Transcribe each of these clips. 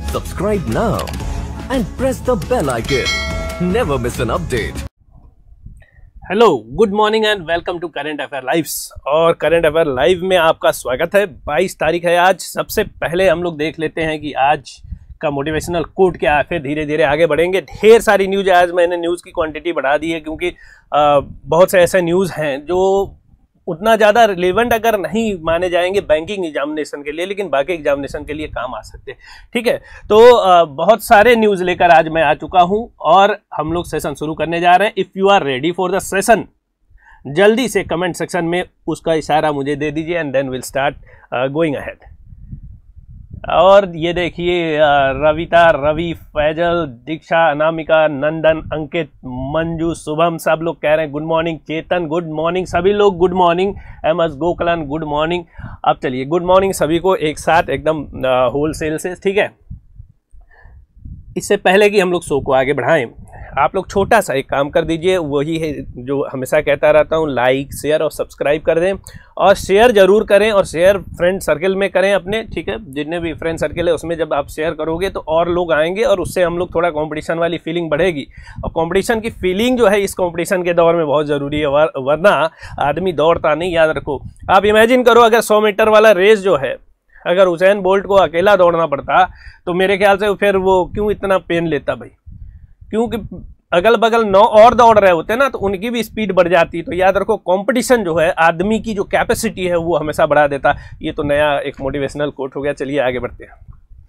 Subscribe now and press the bell icon. Never miss an update. Hello, good morning and welcome to Current Affair Lives. और Current Affair Live में आपका स्वागत है। 22 तारीख है आज। सबसे पहले हम लोग देख लेते हैं कि आज का मोटिवेशनल कोट क्या है, फिर धीरे धीरे आगे बढ़ेंगे। ढेर सारी न्यूज़ है आज, मैंने न्यूज़ की क्वांटिटी बढ़ा दी है क्योंकि बहुत से ऐसे न्यूज़ हैं जो उतना ज़्यादा रिलेवेंट अगर नहीं माने जाएंगे बैंकिंग एग्जामिनेशन के लिए, लेकिन बाकी एग्जामिनेशन के लिए काम आ सकते हैं। ठीक है, तो बहुत सारे न्यूज़ लेकर आज मैं आ चुका हूं और हम लोग सेशन शुरू करने जा रहे हैं। If you are ready for the session, जल्दी से कमेंट सेक्शन में उसका इशारा मुझे दे दीजिए and then will start going ahead. और ये देखिए, रविता, रवि, फैजल, दीक्षा, अनामिका, नंदन, अंकित, मंजू, शुभम, सब लोग कह रहे हैं good morning. Chetan good morning, सभी लोग good morning. MS Gokalan good morning. अब चलिए गुड मॉर्निंग सभी को एक साथ एकदम होलसेल से। ठीक है, इससे पहले कि हम लोग शो को आगे बढ़ाएं, आप लोग छोटा सा एक काम कर दीजिए, वही है जो हमेशा कहता रहता हूँ, लाइक शेयर और सब्सक्राइब कर दें। और शेयर जरूर करें और शेयर फ्रेंड सर्कल में करें अपने। ठीक है, जितने भी फ्रेंड सर्कल है उसमें जब आप शेयर करोगे तो और लोग आएंगे और उससे हम लोग थोड़ा कंपटीशन वाली फीलिंग बढ़ेगी। और कंपटीशन की फीलिंग जो है इस कंपटीशन के दौर में बहुत ज़रूरी है, वरना आदमी दौड़ता नहीं। याद रखो, आप इमेजिन करो अगर 100 मीटर वाला रेस जो है, अगर हुसैन बोल्ट को अकेला दौड़ना पड़ता तो मेरे ख्याल से फिर वो क्यों इतना पेन लेता भाई, क्योंकि अगल बगल 9 और दौड़ रहे होते ना तो उनकी भी स्पीड बढ़ जाती। तो याद रखो, कंपटीशन जो है आदमी की जो कैपेसिटी है वो हमेशा बढ़ा देता। ये तो नया एक मोटिवेशनल कोट हो गया। चलिए आगे बढ़ते हैं।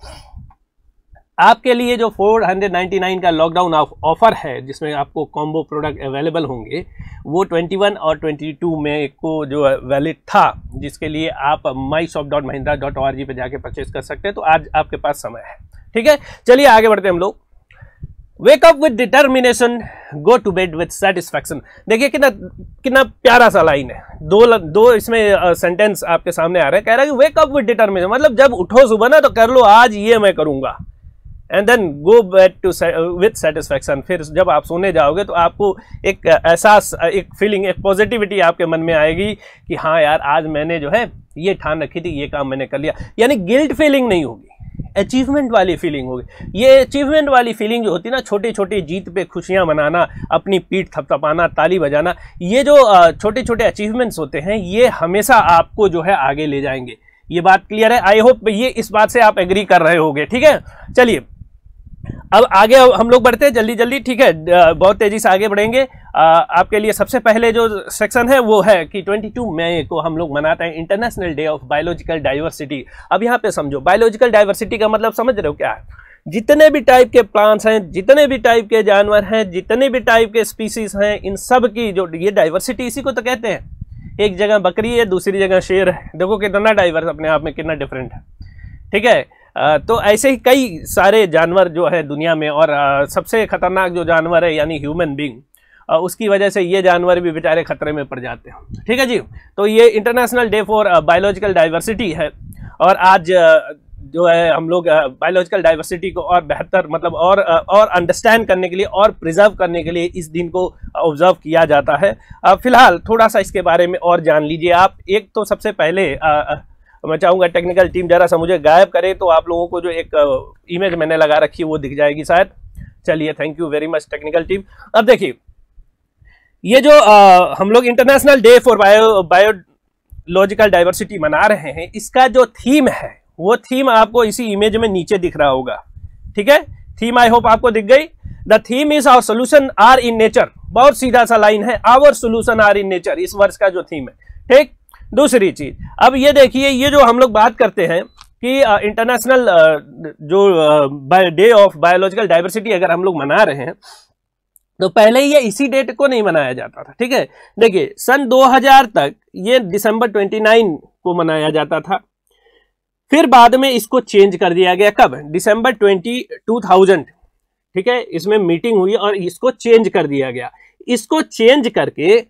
आपके लिए जो 499 का लॉकडाउन ऑफर है, जिसमें आपको कॉम्बो प्रोडक्ट अवेलेबल होंगे, वो 21 और 22 में को जो वैलिड था, जिसके लिए आप myshop.mahindra.org पे जाके परचेज कर सकते हैं। तो आज आपके पास समय है। ठीक है, चलिए आगे बढ़ते हैं हम लोग। Wake up with determination, go to bed with satisfaction. देखिए कितना प्यारा सा लाइन है। दो इसमें सेंटेंस आपके सामने आ रहे हैं। कह रहा है कि वेक अप विद डिटर्मिनेशन, मतलब जब उठो सुबह ना तो कर लो आज ये मैं करूंगा, and then go bed to with satisfaction. फिर जब आप सोने जाओगे तो आपको एक एहसास, एक फीलिंग, एक पॉजिटिविटी आपके मन में आएगी कि हाँ यार, आज मैंने जो है ये ठान रखी थी, ये काम मैंने कर लिया। यानी गिल्ट फीलिंग नहीं होगी, अचीवमेंट वाली फीलिंग होगी। ये अचीवमेंट वाली फीलिंग जो होती है ना, छोटी छोटी जीत पे खुशियां मनाना, अपनी पीठ थपथपाना, ताली बजाना, ये जो छोटे छोटे अचीवमेंट्स होते हैं ये हमेशा आपको जो है आगे ले जाएंगे। ये बात क्लियर है? आई होप ये इस बात से आप एग्री कर रहे होंगे। ठीक है, चलिए अब आगे हम लोग बढ़ते हैं जल्दी जल्दी। ठीक है, बहुत तेजी से आगे बढ़ेंगे। आपके लिए सबसे पहले जो सेक्शन है वो है कि 22 मई को हम लोग मनाते हैं International Day of Biological Diversity. अब यहाँ पे समझो, बायोलॉजिकल डाइवर्सिटी का मतलब समझ रहे हो क्या है? जितने भी टाइप के प्लांट्स हैं, जितने भी टाइप के जानवर हैं, जितने भी टाइप के स्पीसीज हैं, इन सब की जो ये डाइवर्सिटी, इसी को तो कहते हैं। एक जगह बकरी है, दूसरी जगह शेर है। देखो कितना डाइवर्स अपने आप में, कितना डिफरेंट है। ठीक है, तो ऐसे ही कई सारे जानवर जो है दुनिया में, और सबसे खतरनाक जो जानवर है यानी ह्यूमन बीइंग, उसकी वजह से ये जानवर भी बेचारे खतरे में पड़ जाते हैं। ठीक है जी, तो ये International Day for Biological Diversity है। और आज जो है हम लोग बायोलॉजिकल डाइवर्सिटी को और बेहतर, मतलब और अंडरस्टैंड करने के लिए और प्रिजर्व करने के लिए इस दिन को ऑब्जर्व किया जाता है। फिलहाल थोड़ा सा इसके बारे में और जान लीजिए आप। एक तो सबसे पहले मैं चाहूँगा टेक्निकल टीम जरा सा मुझे गायब करे तो आप लोगों को जो एक इमेज मैंने लगा रखी है वो दिख जाएगी शायद। चलिए, thank you very much technical team. अब देखिए, ये जो हम लोग International Day for Biological Diversity मना रहे हैं, इसका जो थीम है वो थीम आपको इसी इमेज में नीचे दिख रहा होगा। ठीक है, थीम आई होप आपको दिख गई। The theme is our solution are in nature. बहुत सीधा सा लाइन है, our solution are in nature, इस वर्ष का जो थीम है। ठीक, दूसरी चीज, अब ये देखिए, ये जो हम लोग बात करते हैं कि इंटरनेशनल जो डे ऑफ बायोलॉजिकल डाइवर्सिटी अगर हम लोग मना रहे हैं तो पहले ये इसी डेट को नहीं मनाया जाता था। ठीक है, देखिए सन 2000 तक ये दिसंबर 29 को मनाया जाता था। फिर बाद में इसको चेंज कर दिया गया। कब? दिसंबर 2000। ठीक है, इसमें मीटिंग हुई और इसको चेंज कर दिया गया। इसको चेंज करके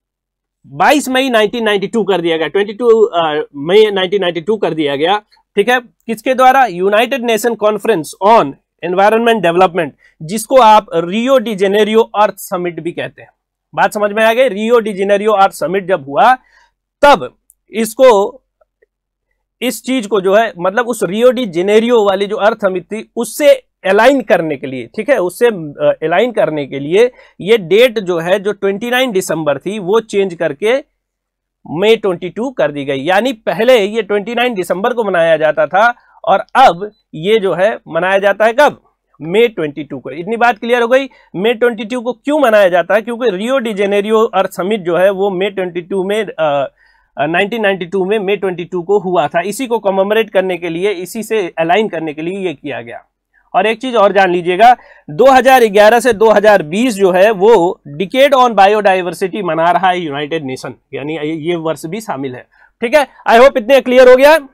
22 मई 1992 कर दिया गया, 22 मई 1992 कर दिया गया। ठीक है, किसके द्वारा? United Nation Conference on Environment Development, जिसको आप Rio de Janeiro Earth Summit भी कहते हैं। बात समझ में आ गई? Rio de Janeiro Earth Summit जब हुआ तब इसको इस चीज को जो है मतलब उस रियो डी जेनेरियो वाली जो अर्थ समिट थी उससे अलाइन करने के लिए, ठीक है, उससे अलाइन करने के लिए ये डेट जो है जो 29 दिसंबर थी वो चेंज करके मई 22 कर दी गई। यानी पहले ये 29 दिसंबर को मनाया जाता था और अब ये जो है मनाया जाता है कब, मई 22 को। इतनी बात क्लियर हो गई। मई 22 को क्यों मनाया जाता है, क्योंकि Rio de Janeiro Earth Summit जो है वो मई 22 में 1992 में मई 22 को हुआ था। इसी को कमेमोरेट करने के लिए, इसी से अलाइन करने के लिए ये किया गया। और एक चीज और जान लीजिएगा, 2011 से 2020 जो है वो डिकेड ऑन बायोडाइवर्सिटी मना रहा है यूनाइटेड नेशन, यानी ये वर्ष भी शामिल है। ठीक है, आई होप इतने क्लियर हो गया।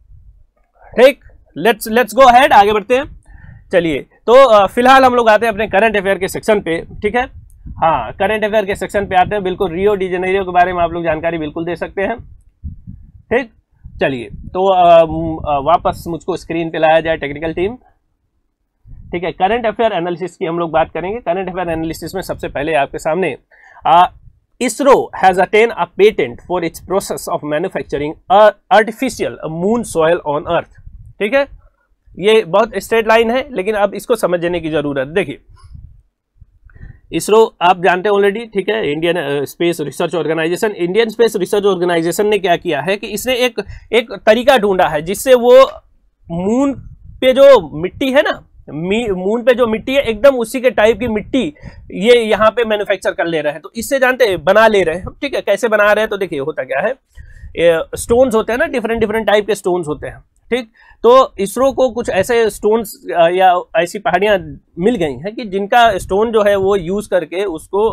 ठीक, लेट्स गो अहेड, आगे बढ़ते हैं। चलिए, तो फिलहाल हम लोग आते हैं अपने करंट अफेयर के सेक्शन पे। ठीक है, हाँ, करंट अफेयर के सेक्शन पे आते हैं। बिल्कुल रियो डी जेनेरियो के बारे में आप लोग जानकारी बिल्कुल दे सकते हैं। ठीक, चलिए, तो वापस मुझको स्क्रीन पे लाया जाए टेक्निकल टीम। ठीक है, करंट अफेयर एनालिसिस की हम लोग बात करेंगे। करंट अफेयर एनालिसिस में सबसे पहले आपके सामने ISRO has attain a patent for its process of manufacturing artificial moon soil on earth. ठीक है, ये बहुत स्ट्रेट लाइन है, लेकिन अब इसको समझने की जरूरत। देखिए, इसरो आप जानते हैं ऑलरेडी, ठीक है, Indian Space Research Organisation. Indian Space Research Organisation ने क्या किया है कि इसने एक तरीका ढूंढा है जिससे वो मून पे जो मिट्टी है ना, मून पे जो मिट्टी है एकदम उसी के टाइप की मिट्टी ये यहाँ पे मैन्युफैक्चर कर ले रहे हैं। तो इससे जानते हैं, बना ले रहे हैं। ठीक है, कैसे बना रहे हैं, तो देखिए होता क्या है, स्टोन्स होते हैं ना, डिफरेंट टाइप के स्टोन्स होते हैं। ठीक, तो इसरो को कुछ ऐसे स्टोन्स या ऐसी पहाड़ियां मिल गई हैं कि जिनका स्टोन जो है वो यूज करके उसको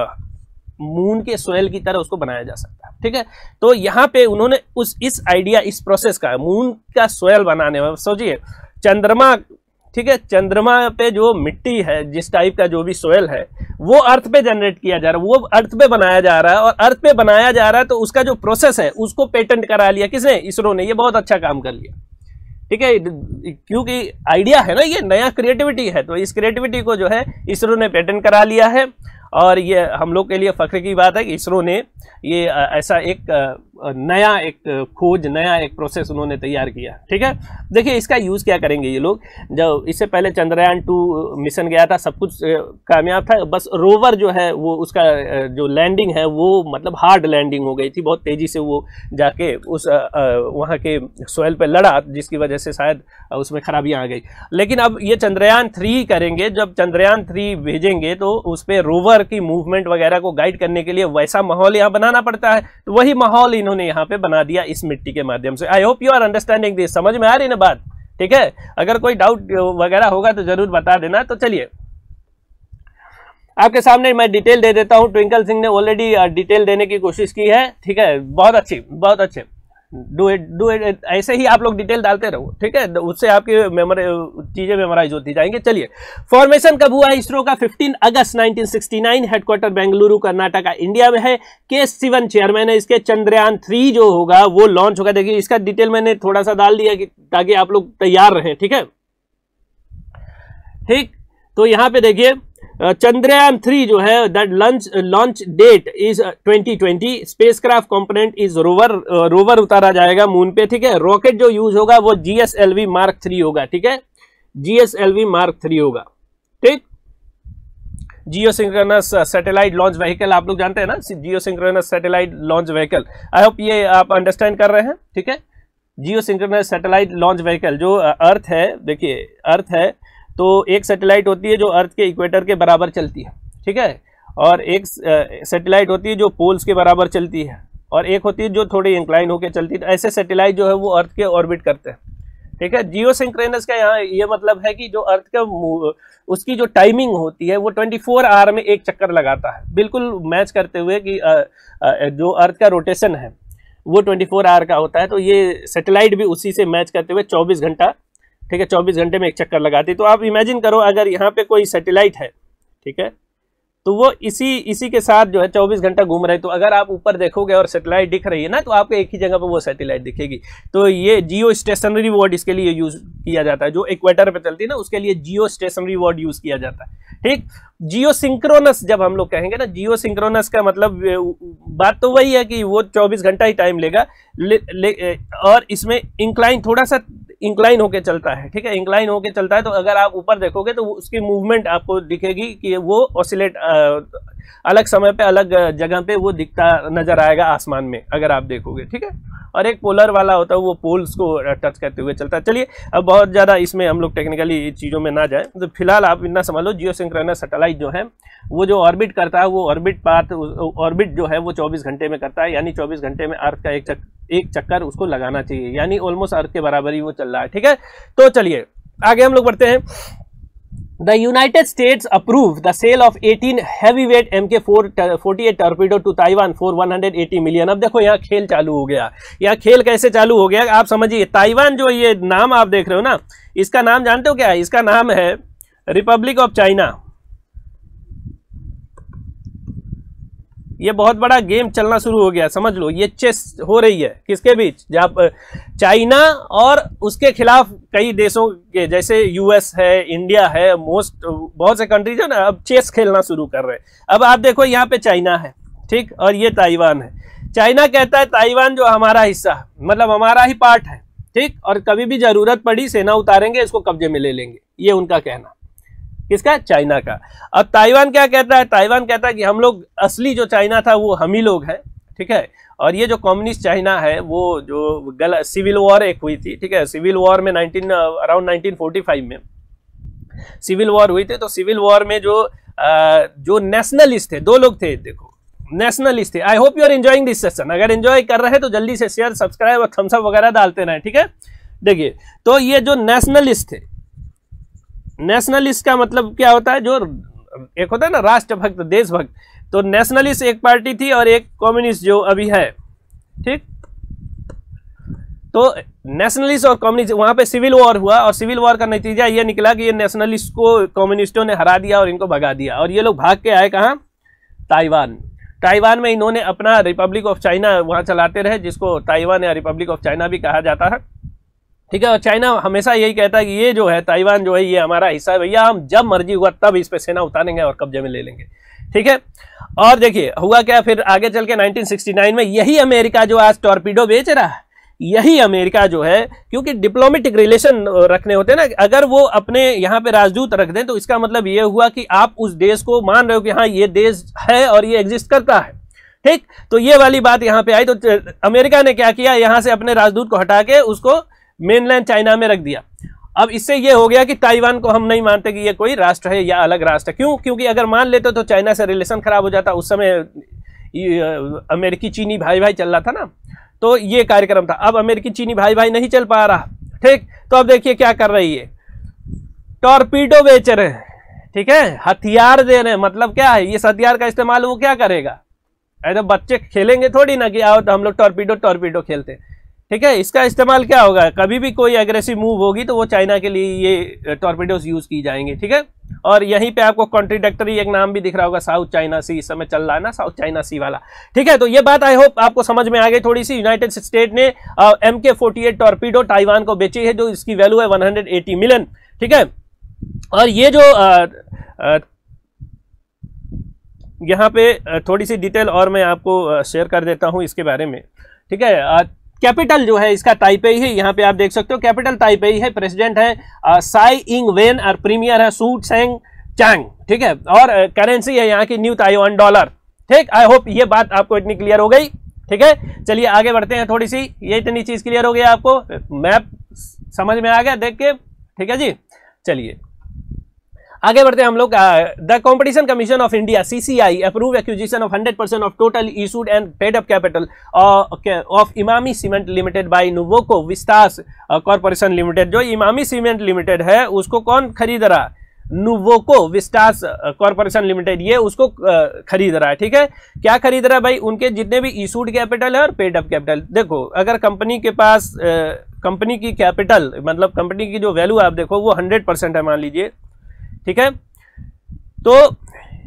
मून के सोयल की तरह उसको बनाया जा सकता है। ठीक है, तो यहाँ पे उन्होंने इस आइडिया, इस प्रोसेस का मून का सोयल बनाने में, सोचिए चंद्रमा, ठीक है, चंद्रमा पे जो मिट्टी है, जिस टाइप का जो भी सोयल है वो अर्थ पे जनरेट किया जा रहा है, वो अर्थ पे बनाया जा रहा है, और अर्थ पे बनाया जा रहा है तो उसका जो प्रोसेस है उसको पेटेंट करा लिया। किसने? इसरो ने। ये बहुत अच्छा काम कर लिया। ठीक है, क्योंकि आइडिया है ना, ये नया क्रिएटिविटी है, तो इस क्रिएटिविटी को जो है इसरो ने पेटेंट करा लिया है। और ये हम लोग के लिए फख्र की बात है कि इसरो ने ये ऐसा एक नया एक खोज, नया एक प्रोसेस उन्होंने तैयार किया। ठीक है, देखिए इसका यूज़ क्या करेंगे ये लोग। जब इससे पहले चंद्रयान 2 मिशन गया था, सब कुछ कामयाब था, बस रोवर जो है वो उसका जो लैंडिंग है वो मतलब हार्ड लैंडिंग हो गई थी, बहुत तेज़ी से वो जाके उस वहाँ के सोयल पे लड़ा, जिसकी वजह से शायद उसमें खराबियाँ आ गई। लेकिन अब ये चंद्रयान 3 करेंगे, जब चंद्रयान 3 भेजेंगे तो उस पर रोवर की मूवमेंट वगैरह को गाइड करने के लिए वैसा माहौल यहाँ बनाना पड़ता है, तो वही माहौल इन्होंने यहाँ पे बना दिया इस मिट्टी के माध्यम से। I hope you are understanding this, समझ में आ रही ना बात? ठीक है, अगर कोई डाउट वगैरह होगा तो जरूर बता देना। तो चलिए आपके सामने मैं डिटेल दे देता हूं। ट्विंकल सिंह ने ऑलरेडी डिटेल देने की कोशिश की है। ठीक है, बहुत अच्छी, बहुत अच्छे, डू इट। ऐसे ही आप लोग डिटेल डालते रहो, ठीक है, उससे आपकी चीजें मेमोराइज होती जाएंगी। चलिए, फॉर्मेशन कब हुआ है इसरो का? 15 अगस्त 1969, हेडक्वार्टर बेंगलुरु कर्नाटका इंडिया में है। के शिवन चेयरमैन है इसके। चंद्रयान 3 जो होगा वो लॉन्च होगा। देखिए इसका डिटेल मैंने थोड़ा सा डाल दिया कि ताकि आप लोग तैयार रहें। ठीक है, ठीक, तो यहां पे देखिए चंद्रयान 3 जो है that launch date is 2020। Spacecraft component is rover उतारा जाएगा मून पे। ठीक है, रॉकेट जो यूज होगा वो GSLV Mark 3 होगा। ठीक है, GSLV Mark 3 होगा। ठीक, जियोसिंक्रोनस सैटेलाइट लॉन्च व्हीकल, आप लोग जानते हैं ना, geosynchronous satellite launch vehicle. I hope ये आप अंडरस्टैंड कर रहे हैं। ठीक है, जियोसिंक्रोनस सैटेलाइट लॉन्च व्हीकल जो अर्थ है, देखिए अर्थ है तो एक सैटेलाइट होती है जो अर्थ के इक्वेटर के बराबर चलती है। ठीक है, और एक सैटेलाइट होती है जो पोल्स के बराबर चलती है, और एक होती है जो थोड़ी इंक्लाइन होकर चलती है। तो ऐसे सैटेलाइट जो है वो अर्थ के ऑर्बिट करते हैं। ठीक है, जियोसिंक्रोनस का यहाँ ये मतलब है कि जो अर्थ का उसकी जो टाइमिंग होती है वो 24 आवर में एक चक्कर लगाता है, बिल्कुल मैच करते हुए कि जो अर्थ का रोटेशन है वो 24 आवर का होता है। तो ये सैटेलाइट भी उसी से मैच करते हुए 24 घंटा, ठीक है, 24 घंटे में एक चक्कर लगाती है। तो आप इमेजिन करो अगर यहाँ पे कोई सैटेलाइट है, ठीक है, तो वो इसी के साथ जो है 24 घंटा घूम रहे हैं। तो अगर आप ऊपर देखोगे और सैटेलाइट दिख रही है ना, तो आपको एक ही जगह पर वो सैटेलाइट दिखेगी। तो ये जियो स्टेशनरी वर्ड इसके लिए यूज किया जाता है, जो इक्वेटर पे चलती है ना उसके लिए जियो स्टेशनरी वर्ड यूज किया जाता है। ठीक, जियो सिंक्रोनस जब हम लोग कहेंगे ना, जियो सिंक्रोनस का मतलब बात तो वही है कि वो 24 घंटा ही टाइम लेगा, और इसमें इंक्लाइन, थोड़ा सा इंक्लाइन होके चलता है। ठीक है, इंक्लाइन होके चलता है, तो अगर आप ऊपर देखोगे तो उसकी मूवमेंट आपको दिखेगी कि वो ऑसिलेट अलग समय पे अलग जगह पे वो दिखता नजर आएगा आसमान में, अगर आप देखोगे। ठीक है, और एक पोलर वाला होता है, वो पोल्स को टच करते हुए चलता है। चलिए, अब बहुत ज़्यादा इसमें हम लोग टेक्निकली चीज़ों में ना जाए, तो फिलहाल आप इतना समझ लो, जियो सिंक्रोनस सैटेलाइट जो है वो जो ऑर्बिट करता है, वो ऑर्बिट जो है वो 24 घंटे में करता है, यानी 24 घंटे में अर्थ का एक चक्कर उसको लगाना चाहिए, यानी ऑलमोस्ट अर्थ के बराबर ही वो चल रहा है। ठीक है, तो चलिए आगे हम लोग बढ़ते हैं। The United States approved the sale of 18 heavyweight MK-48 torpedo to Taiwan for 180 million। अब देखो यहाँ खेल चालू हो गया। यहाँ खेल कैसे चालू हो गया आप समझिए। ताइवान जो ये नाम आप देख रहे हो ना, इसका नाम जानते हो क्या है? इसका नाम है रिपब्लिक ऑफ चाइना। ये बहुत बड़ा गेम चलना शुरू हो गया, समझ लो। ये चेस हो रही है किसके बीच? जब चाइना और उसके खिलाफ कई देशों के, जैसे यूएस है, इंडिया है, बहुत से कंट्रीज है ना, अब चेस खेलना शुरू कर रहे हैं। अब आप देखो यहाँ पे चाइना है, ठीक, और ये ताइवान है। चाइना कहता है ताइवान जो हमारा हिस्सा, मतलब हमारा ही पार्ट है, ठीक, और कभी भी जरूरत पड़ी सेना उतारेंगे, इसको कब्जे में ले लेंगे, ये उनका कहना। किसका? चाइना का। अब ताइवान क्या कहता है? ताइवान कहता है कि हम लोग, असली जो चाइना था वो हम ही लोग हैं, ठीक है, और ये जो कम्युनिस्ट चाइना है, वो जो सिविल वॉर एक हुई थी, ठीक है, सिविल वॉर में अराउंड 1945 में सिविल वॉर हुई थी। तो सिविल वॉर में जो नेशनलिस्ट थे, दो लोग थे, देखो नेशनलिस्ट थे। I hope you are enjoying this session. अगर एंजॉय कर रहे हैं तो जल्दी से शेयर, सब्सक्राइब और थम्स अप वगैरह डालते रहें, ठीक है। देखिए, तो ये जो नेशनलिस्ट थे, नेशनलिस्ट का मतलब क्या होता है? जो एक होता है ना राष्ट्रभक्त, देशभक्त, तो नेशनलिस्ट एक पार्टी थी और एक कम्युनिस्ट जो अभी है, ठीक। तो नेशनलिस्ट और कम्युनिस्ट, वहां पे सिविल वॉर हुआ, और सिविल वॉर का नतीजा ये निकला कि ये नेशनलिस्ट को कम्युनिस्टों ने हरा दिया और इनको भगा दिया, और ये लोग भाग के आए कहाँ? ताइवान। ताइवान में इन्होंने अपना रिपब्लिक ऑफ चाइना वहां चलाते रहे, जिसको ताइवान या रिपब्लिक ऑफ चाइना भी कहा जाता है, ठीक है। और चाइना हमेशा यही कहता है कि ये जो है ताइवान जो है ये हमारा हिस्सा है भैया, हम जब मर्जी हुआ तब इस पे सेना उतारेंगे और कब्जे में ले लेंगे, ठीक है। और देखिए हुआ क्या, फिर आगे चल के 1969 में यही अमेरिका जो आज टॉर्पीडो बेच रहा है, यही अमेरिका जो है, क्योंकि डिप्लोमेटिक रिलेशन रखने होते हैं ना, अगर वो अपने यहाँ पे राजदूत रख दें तो इसका मतलब ये हुआ कि आप उस देश को मान रहे हो कि हाँ ये देश है और ये एग्जिस्ट करता है, ठीक। तो ये वाली बात यहाँ पे आई, तो अमेरिका ने क्या किया, यहाँ से अपने राजदूत को हटा के उसको मेनलैंड चाइना में रख दिया। अब इससे ये हो गया कि ताइवान को हम नहीं मानते कि ये कोई राष्ट्र है या अलग राष्ट्र है। क्यों? क्योंकि अगर मान लेते तो चाइना से रिलेशन खराब हो जाता। उस समय अमेरिकी चीनी भाई भाई चल रहा था ना, तो ये कार्यक्रम था। अब अमेरिकी चीनी भाई भाई नहीं चल पा रहा, ठीक। तो अब देखिए क्या कर रही है, टॉर्पीडो बेच रहे हैं, ठीक है, हथियार दे रहे हैं। मतलब क्या है, इस हथियार का इस्तेमाल वो क्या करेगा? ऐसे बच्चे खेलेंगे थोड़ी ना कि आओ तो हम लोग टॉर्पीडो खेलते हैं, ठीक है। इसका इस्तेमाल क्या होगा, कभी भी कोई एग्रेसिव मूव होगी तो वो चाइना के लिए ये टॉर्पीडोज यूज की जाएंगे, ठीक है। और यहीं पे आपको कॉन्ट्रोडक्टरी एक नाम भी दिख रहा होगा, साउथ चाइना सी, इस समय चल रहा है ना साउथ चाइना सी वाला, ठीक है। तो ये बात आई होप आपको समझ में आ गई थोड़ी सी। यूनाइटेड स्टेट ने MK-48 टॉर्पीडो ताइवान को बेची है, जो इसकी वैल्यू है 180 मिलियन, ठीक है। और ये जो यहाँ पे थोड़ी सी डिटेल और मैं आपको शेयर कर देता हूँ इसके बारे में, ठीक है। कैपिटल जो है इसका ताइपेई है, यहाँ पे आप देख सकते हो कैपिटल ताइपेई है। प्रेसिडेंट है साई इंग वेन और प्रीमियर है सू सेंग चांग, ठीक है। और करेंसी है यहाँ की न्यू ताइवान डॉलर, ठीक। आई होप ये बात आपको इतनी क्लियर हो गई, ठीक है। चलिए आगे बढ़ते हैं थोड़ी सी, ये इतनी चीज क्लियर हो गई आपको, मैप समझ में आ गया देख के, ठीक है जी। चलिए आगे बढ़ते हैं हम लोग। The Competition Commission of India CCI approve acquisition of 100% of total issued and paid up capital of Emami Cement Limited by Nuvoco Vistas Corporation Limited. जो इमामी सीमेंट लिमिटेड है उसको कौन खरीद रहा? नुवोको विस्टास कॉर्पोरेशन लिमिटेड, ये उसको खरीद रहा है, ठीक है। क्या खरीद रहा है भाई? उनके जितने भी इशूड कैपिटल है और पेड अप कैपिटल। देखो अगर कंपनी के पास कंपनी की कैपिटल, मतलब कंपनी की जो वैल्यू आप देखो वो 100% है मान लीजिए, ठीक है। तो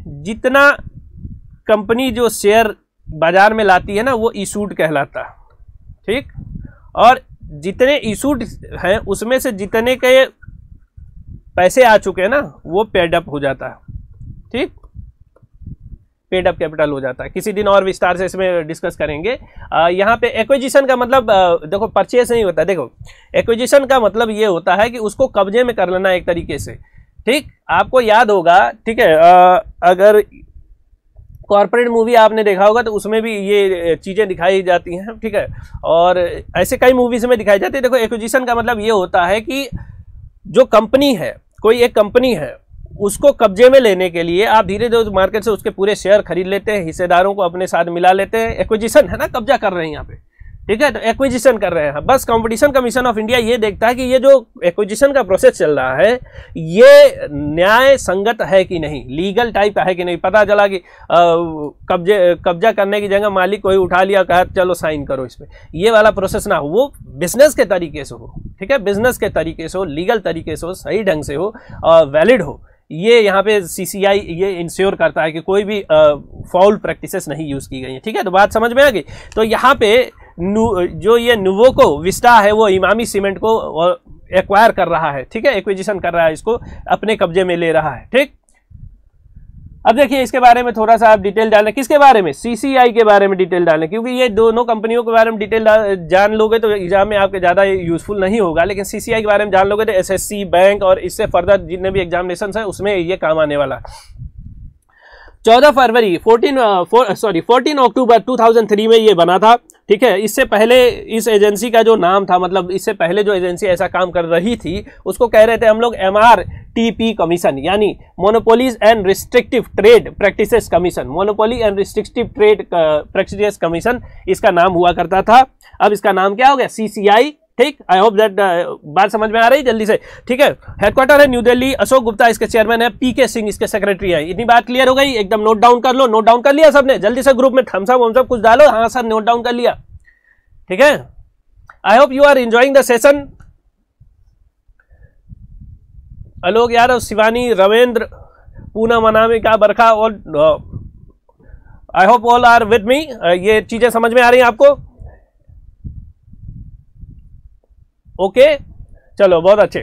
जितना कंपनी जो शेयर बाजार में लाती है ना वो इशूड कहलाता है, ठीक। और जितने इशूड हैं उसमें से जितने के पैसे आ चुके हैं ना वो पेड अप हो जाता है, ठीक, पेड अप कैपिटल हो जाता है। किसी दिन और विस्तार से इसमें डिस्कस करेंगे। यहाँ पे एक्विजिशन का मतलब देखो परचेस नहीं होता, देखो एक्विजिशन का मतलब ये होता है कि उसको कब्जे में कर लेना एक तरीके से, ठीक। आपको याद होगा, ठीक है, अगर कॉर्पोरेट मूवी आपने देखा होगा तो उसमें भी ये चीज़ें दिखाई जाती हैं, ठीक है, और ऐसे कई मूवीज में दिखाई जाती है। देखो एक्विजिशन का मतलब ये होता है कि जो कंपनी है, कोई एक कंपनी है, उसको कब्जे में लेने के लिए आप धीरे धीरे मार्केट से उसके पूरे शेयर खरीद लेते हैं, हिस्सेदारों को अपने साथ मिला लेते हैं। एक्विजिशन है ना, कब्जा कर रहे हैं यहाँ पे, ठीक है, तो एक्विजिशन कर रहे हैं। बस कंपटीशन कमीशन ऑफ इंडिया ये देखता है कि ये जो एक्विजिशन का प्रोसेस चल रहा है ये न्याय संगत है कि नहीं, लीगल टाइप का है कि नहीं। पता चला कि कब्जा करने की जगह मालिक कोई उठा लिया, कहा चलो साइन करो इस पे, ये वाला प्रोसेस ना हो, वो बिजनेस के तरीके से हो, ठीक है, बिजनेस के तरीके से हो, लीगल तरीके से हो, सही ढंग से हो और वैलिड हो। ये यहाँ पे सीसीआई ये इंश्योर करता है कि कोई भी फाउल प्रैक्टिसेस नहीं यूज की गई है, ठीक है। तो बात समझ में आ गई। तो यहाँ पे जो ये नुवोको विस्टा है वो इमामी सीमेंट को एक्वायर कर रहा है, ठीक है, एक्विजिशन कर रहा है, इसको अपने कब्जे में ले रहा है, ठीक। अब देखिए इसके बारे में थोड़ा सा आप डिटेल डालें, किसके बारे में, सीसीआई के बारे में डिटेल डालें, क्योंकि ये दोनों कंपनियों के बारे में डिटेल जान लोगे तो एग्जाम में आपके ज़्यादा यूजफुल नहीं होगा, लेकिन सीसीआई के बारे में जान लोगे तो एसएससी, बैंक और इससे फर्दर जितने भी एग्जामिनेशन है उसमें ये काम आने वाला। 14 अक्टूबर 2003 में ये बना था, ठीक है। इससे पहले इस एजेंसी का जो नाम था, मतलब इससे पहले जो एजेंसी ऐसा काम कर रही थी उसको कह रहे थे हम लोग MRTP कमीशन, यानी monopolies and restrictive trade practices commission, monopoly and restrictive trade practices commission इसका नाम हुआ करता था। अब इसका नाम क्या हो गया, CCI, ठीक। आई होप दैट बात समझ में आ रही जल्दी से, ठीक है। हेडक्वार्टर है न्यू दिल्ली, अशोक गुप्ता इसके चेयरमैन है, PK सिंह इसके सेक्रेटरी है। इतनी बात क्लियर हो गई, एकदम नोट डाउन कर लो, नोट डाउन कर लिया सबने, जल्दी से ग्रुप में थम्स अप वम्स अप कुछ डालो, हाँ सर नोट डाउन कर लिया, ठीक है। I hope you are enjoying the session. Alok Yadav, Shivani, Ravindra, Poonam, Anamika, Barkha, और I hope all are with me. ये चीजें समझ में आ रही हैं आपको, ओके चलो बहुत अच्छे।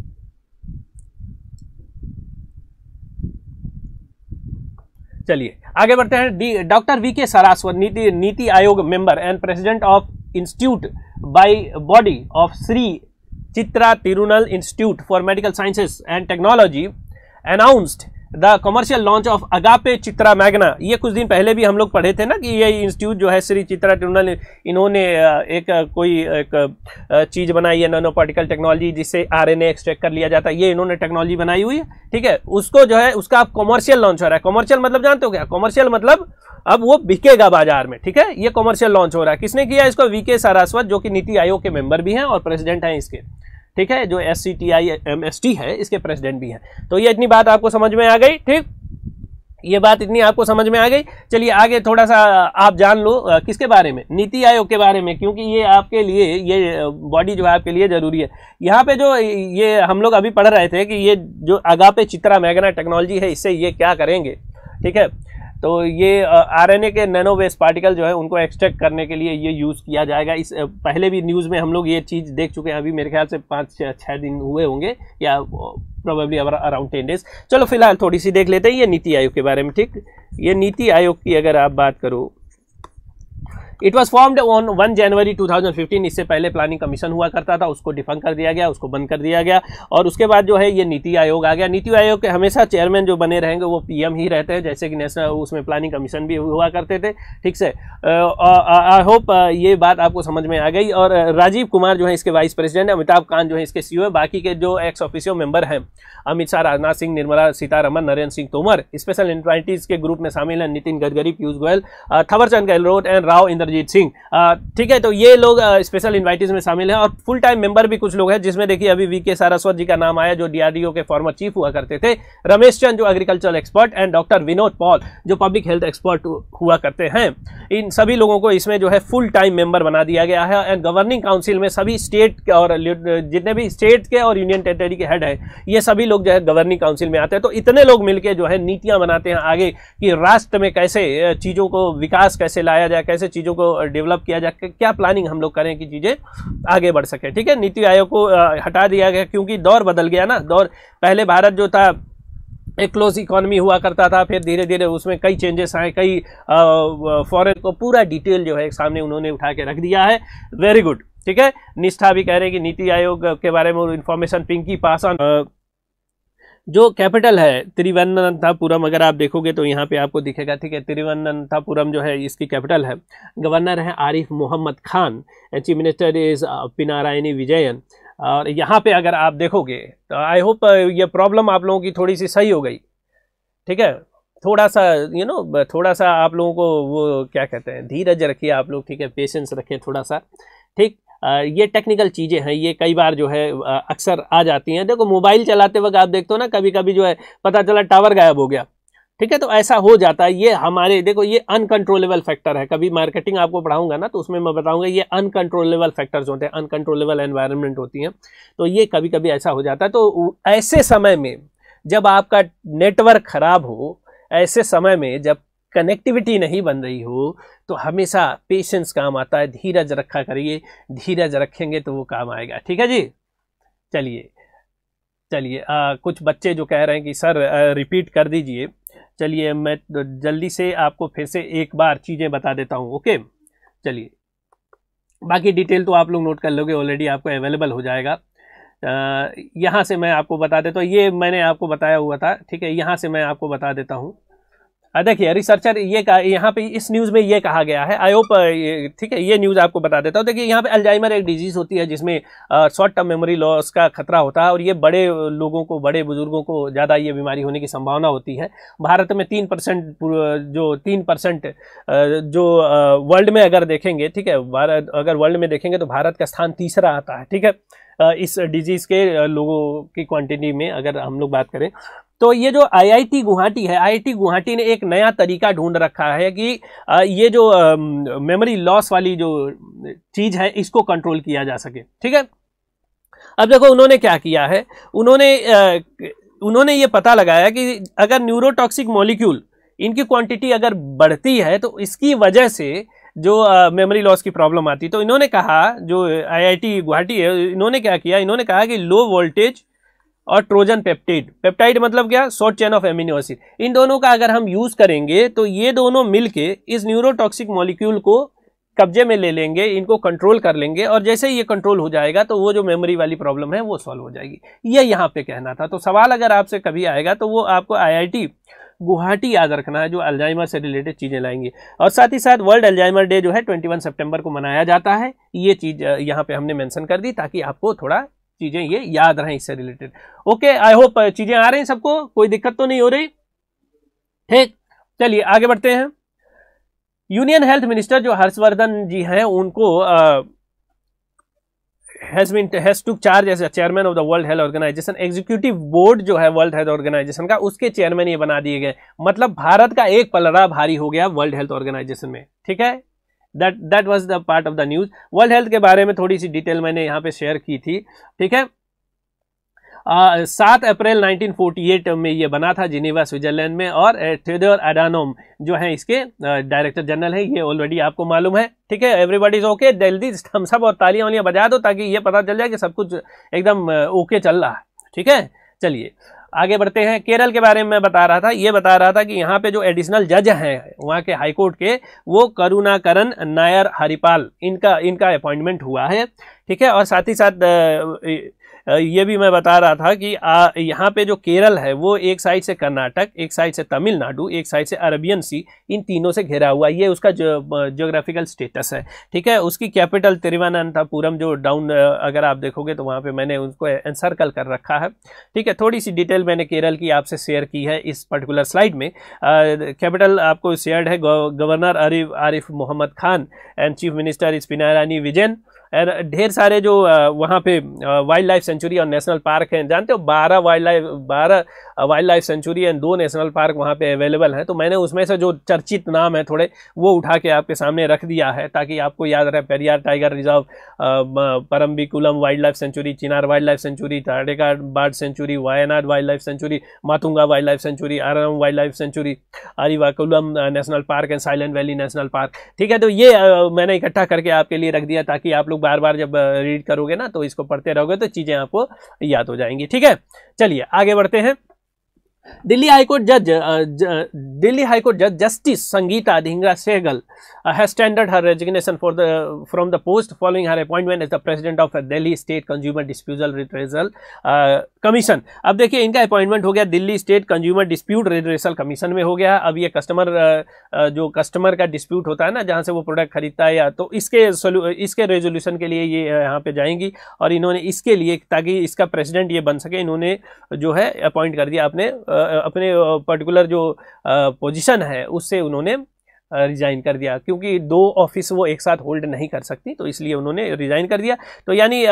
चलिए आगे बढ़ते हैं। Doctor VK Saraswat, NITI Aayog member and president of institute by body of Shri Chitra Tirunal Institute for Medical Sciences and Technology announced the commercial launch of Agape Chitra Magna. ये कुछ दिन पहले भी हम लोग पढ़े थे ना कि ये इंस्टीट्यूट जो है श्री चित्रा तिरुनल, इन्होंने एक चीज़ बनाई है, नैनो पार्टिकल टेक्नोलॉजी, जिससे RNA एक्सट्रैक्ट कर लिया जाता है, ये इन्होंने टेक्नोलॉजी बनाई हुई है, ठीक है। उसको जो है उसका आप कमर्शियल लॉन्च हो रहा है। कमर्शियल मतलब जानते हो क्या, कमर्शियल मतलब अब वो बिकेगा बाजार में, ठीक है। ये कमर्शियल लॉन्च हो रहा है। किसने किया इसको, VK सरास्वत, जो कि नीति आयोग के मेंबर भी हैं और प्रेसिडेंट हैं इसके, ठीक है, जो SCTI-MST है इसके प्रेसिडेंट भी हैं। तो ये इतनी बात आपको समझ में आ गई, ठीक, ये बात इतनी आपको समझ में आ गई। चलिए आगे थोड़ा सा आप जान लो किसके बारे में, नीति आयोग के बारे में, क्योंकि ये आपके लिए, ये बॉडी जो है आपके लिए जरूरी है। यहाँ पे जो ये हम लोग अभी पढ़ रहे थे कि ये जो अगापे चित्रा मैग्ना टेक्नोलॉजी है, इससे ये क्या करेंगे, ठीक है। तो ये RNA के नैनो वेस्ट पार्टिकल जो है उनको एक्सट्रैक्ट करने के लिए ये यूज़ किया जाएगा। इस पहले भी न्यूज़ में हम लोग ये चीज़ देख चुके हैं, अभी मेरे ख्याल से 5-6 दिन हुए होंगे या प्रोबेबली अराउंड 10 डेज। चलो फिलहाल थोड़ी सी देख लेते हैं ये नीति आयोग के बारे में, ठीक। ये नीति आयोग की अगर आप बात करो, it was formed on 1 January 2015। इससे पहले प्लानिंग कमीशन हुआ करता था, उसको डिफंक कर दिया गया, उसको बंद कर दिया गया, और उसके बाद जो है ये नीति आयोग आ गया। नीति आयोग के हमेशा चेयरमैन जो बने रहेंगे वो PM ही रहते हैं, जैसे कि नेशनल उसमें प्लानिंग कमीशन भी हुआ करते थे, ठीक से। आई होप ये बात आपको समझ में आ गई। और राजीव कुमार जो है इसके वाइस प्रेसिडेंट है, अमिताभ कांत जो है इसके CEO है, बाकी के जो एक्स ऑफिशियो मेंबर हैं अमित शाह, राजनाथ सिंह, निर्मला सीतारमन, नरेंद्र सिंह तोमर, स्पेशल एंटिटीज के ग्रुप में शामिल हैं नितिन गडकरी, पीयूष गोयल, थावरचंद गहलोत एंड राव इंद्रजीत अमरजीत सिंह, ठीक है। तो ये लोग स्पेशल इन्वाइटीज में शामिल हैं, और फुल टाइम मेंबर भी कुछ लोग हैं, जिसमें देखिए अभी वीके सारस्वत जी का नाम आया, जो DRDO के फॉर्मर चीफ हुआ करते थे, रमेश चंद जो agricultural expert, and doctor Vinod Paul जो पब्लिक हेल्थ एक्सपर्ट हुआ करते हैं। इन सभी लोगों को इसमें जो है फुल टाइम मेंबर बना दिया गया है। एंड गवर्निंग काउंसिल में सभी स्टेट और जितने भी स्टेट के और यूनियन टेरिटरी के हेड है, ये सभी लोग जो है गवर्निंग काउंसिल में आते हैं। तो इतने लोग मिलकर जो है नीतियां बनाते हैं आगे कि राष्ट्र में कैसे चीज़ों को विकास कैसे लाया जाए, कैसे चीज़ों को डेवलप किया जाए, क्या प्लानिंग हम लोग करें कि चीज़ें आगे बढ़ सके। ठीक है, नीति आयोग को हटा दिया गया क्योंकि दौर बदल गया ना। दौर पहले भारत जो था एक क्लोज इकोनॉमी हुआ करता था, फिर धीरे धीरे उसमें कई चेंजेस आए, कई फॉरेन को पूरा डिटेल जो है सामने उन्होंने उठा के रख दिया है। Very good. ठीक है, निष्ठा भी कह रहे हैं कि नीति आयोग के बारे में इंफॉर्मेशन पिंकी पासवान। जो कैपिटल है तिरुवनंतपुरम, अगर आप देखोगे तो यहाँ पे आपको दिखेगा। ठीक है, तिरुवनंतपुरम जो है इसकी कैपिटल है। गवर्नर है Arif Mohammad Khan, chief minister is Pinarayi Vijayan. और यहाँ पे अगर आप देखोगे तो आई होप ये प्रॉब्लम आप लोगों की थोड़ी सी सही हो गई। ठीक है, थोड़ा सा थोड़ा सा आप लोगों को वो क्या कहते हैं, धीरज रखिए आप लोग। ठीक है, पेशेंस रखें थोड़ा सा। ठीक, ये टेक्निकल चीज़ें हैं, ये कई बार जो है अक्सर आ जाती हैं। देखो मोबाइल चलाते वक्त आप देखते हो ना, कभी कभी जो है पता चला टावर गायब हो गया। ठीक है, तो ऐसा हो जाता है। ये हमारे देखो ये अनकंट्रोलेबल फैक्टर है। कभी मार्केटिंग आपको पढ़ाऊंगा ना तो उसमें मैं बताऊंगा ये अनकंट्रोलेबल फैक्टर्स होते हैं, अनकंट्रोलेबल एनवायरनमेंट होती हैं। तो ये कभी कभी ऐसा हो जाता है। तो ऐसे समय में जब आपका नेटवर्क खराब हो, ऐसे समय में जब कनेक्टिविटी नहीं बन रही हो, तो हमेशा पेशेंस काम आता है। धीरज रखा करिए, धीरज रखेंगे तो वो काम आएगा। ठीक है जी। चलिए कुछ बच्चे जो कह रहे हैं कि सर रिपीट कर दीजिए। चलिए मैं जल्दी से आपको फिर से एक बार चीज़ें बता देता हूँ। ओके, चलिए बाकी डिटेल तो आप लोग नोट कर लोगे, ऑलरेडी आपको अवेलेबल हो जाएगा। यहाँ से मैं आपको बता देता हूँ, ये मैंने आपको बताया हुआ था। ठीक है, यहाँ से मैं आपको बता देता हूँ। देखिए रिसर्चर ये यहाँ पे इस न्यूज़ में ये कहा गया है। आई होप ठीक है, ये न्यूज़ आपको बता देता हूँ। देखिए यहाँ पे अल्जाइमर एक डिजीज़ होती है जिसमें शॉर्ट टर्म मेमोरी लॉस का खतरा होता है, और ये बड़े लोगों को, बड़े बुजुर्गों को ज़्यादा ये बीमारी होने की संभावना होती है। भारत में 3% जो वर्ल्ड में अगर देखेंगे, ठीक है, अगर वर्ल्ड में देखेंगे तो भारत का स्थान तीसरा आता है। ठीक है, इस डिजीज़ के लोगों की क्वांटिटी में अगर हम लोग बात करें तो ये जो IIT गुवाहाटी है, IIT गुवाहाटी ने एक नया तरीका ढूंढ रखा है कि ये जो मेमोरी लॉस वाली जो चीज़ है इसको कंट्रोल किया जा सके। ठीक है, अब देखो उन्होंने क्या किया है, उन्होंने ये पता लगाया कि अगर न्यूरोटॉक्सिक मॉलिक्यूल इनकी क्वांटिटी अगर बढ़ती है तो इसकी वजह से जो मेमोरी लॉस की प्रॉब्लम आती है। तो इन्होंने कहा, जो IIT गुवाहाटी है, इन्होंने क्या किया, इन्होंने कहा कि लो वोल्टेज और ट्रोजन पेप्टाइड मतलब क्या, short chain of amino acid, इन दोनों का अगर हम यूज करेंगे तो ये दोनों मिलके इस न्यूरोटॉक्सिक मॉलिक्यूल को कब्जे में ले लेंगे, इनको कंट्रोल कर लेंगे, और जैसे ही ये कंट्रोल हो जाएगा तो वो जो मेमोरी वाली प्रॉब्लम है वो सॉल्व हो जाएगी। ये यहाँ पे कहना था। तो सवाल अगर आपसे कभी आएगा तो वो आपको IIT गुवाहाटी याद रखना है, जो अल्जाइमर से रिलेटेड चीज़ें लाएंगे। और साथ ही साथ वर्ल्ड अल्जाइमर डे जो है 21 सितंबर को मनाया जाता है। ये चीज़ यहाँ पे हमने मेंशन कर दी ताकि आपको थोड़ा चीजें ये याद रहें इससे रिलेटेड। ओके, आई होप चीजें आ रही हैं सबको, कोई दिक्कत तो नहीं हो रही। ठीक, चलिए आगे बढ़ते हैं। यूनियन हेल्थ मिनिस्टर जो हर्षवर्धन जी हैं, उनको has took charge as a chairman of the World Health Organization। Executive board जो है वर्ल्ड हेल्थ ऑर्गेनाइजेशन का, उसके चेयरमैन ये बना दिए गए। मतलब भारत का एक पलड़ा भारी हो गया वर्ल्ड हेल्थ ऑर्गेनाइजेशन में। ठीक है, that was the part of the news। World health के बारे में थोड़ी सी डिटेल मैंने यहाँ पे शेयर की थी। ठीक है, 7 अप्रैल 1948 में ये बना था जिनेवा स्विट्जरलैंड में, और थेओडोर एडानोम जो है इसके डायरेक्टर जनरल है। ये ऑलरेडी आपको मालूम है। ठीक है, एवरीबॉडी इज ओके। जल्दी हम सब और तालियां वालियां बजा दो ताकि ये पता चल जाए कि सब कुछ एकदम ओके चल रहा है। ठीक है, चलिए आगे बढ़ते हैं। केरल के बारे में मैं बता रहा था, ये बता रहा था कि यहाँ पे जो एडिशनल जज हैं वहाँ के हाईकोर्ट के, वो करुणाकरन नायर हरिपाल, इनका अपॉइंटमेंट हुआ है। ठीक है, और साथ ही साथ ये भी मैं बता रहा था कि यहाँ पे जो केरल है वो एक साइड से कर्नाटक, एक साइड से तमिलनाडु, एक साइड से अरबियन सी, इन तीनों से घिरा हुआ, ये उसका ज्योग्राफिकल स्टेटस है। ठीक है, उसकी कैपिटल तिरुवनंतपुरम जो डाउन अगर आप देखोगे तो वहाँ पे मैंने उसको एनसर्कल कर रखा है। ठीक है, थोड़ी सी डिटेल मैंने केरल की आपसे शेयर की है इस पर्टिकुलर स्लाइड में। कैपिटल आपको शेयर्ड है governor Arif Mohammad Khan and chief minister is Pinarayi Vijayan. ढेर सारे जो वहाँ पे वाइल्ड लाइफ सेंचुरी और नेशनल पार्क हैं, जानते हो 12 wild life sanctuary and 2 national park वहाँ पे अवेलेबल हैं। तो मैंने उसमें से जो चर्चित नाम है थोड़े वो उठा के आपके सामने रख दिया है ताकि आपको याद रहे। Periyar tiger reserve, Parambikulam wild life sanctuary, Chinnar wild life sanctuary, Thattekad bird sanctuary, Wayanad wild life sanctuary, Matunga wild life sanctuary, Aralam wild life sanctuary, Eravikulam national park and silent valley national park. ठीक है, तो ये मैंने इकट्ठा करके आपके लिए रख दिया ताकि आप लोग बार बार जब रीड करोगे ना तो इसको पढ़ते रहोगे तो चीजें आपको याद हो जाएंगी। ठीक है, चलिए आगे बढ़ते हैं। दिल्ली हाईकोर्ट जज justice Sangeeta Dhingra Sehgal has tendered her resignation from the post following her appointment as the president of Delhi State Consumer Dispute Redressal Commission। अब देखिए इनका अपॉइंटमेंट हो गया Delhi state consumer dispute redressal commission में हो गया। अब ये जो कस्टमर का डिस्प्यूट होता है ना, जहाँ से वो प्रोडक्ट खरीदता है, या तो इसके रेजोल्यूशन के लिए ये यहाँ पे जाएंगी और इन्होंने इसके लिए, ताकि इसका प्रेसिडेंट ये बन सके, इन्होंने जो है अपॉइंट कर दिया अपने पर्टिकुलर जो पोजीशन है उससे उन्होंने रिजाइन कर दिया, क्योंकि 2 ऑफिस वो एक साथ होल्ड नहीं कर सकती, तो इसलिए उन्होंने रिजाइन कर दिया। तो यानी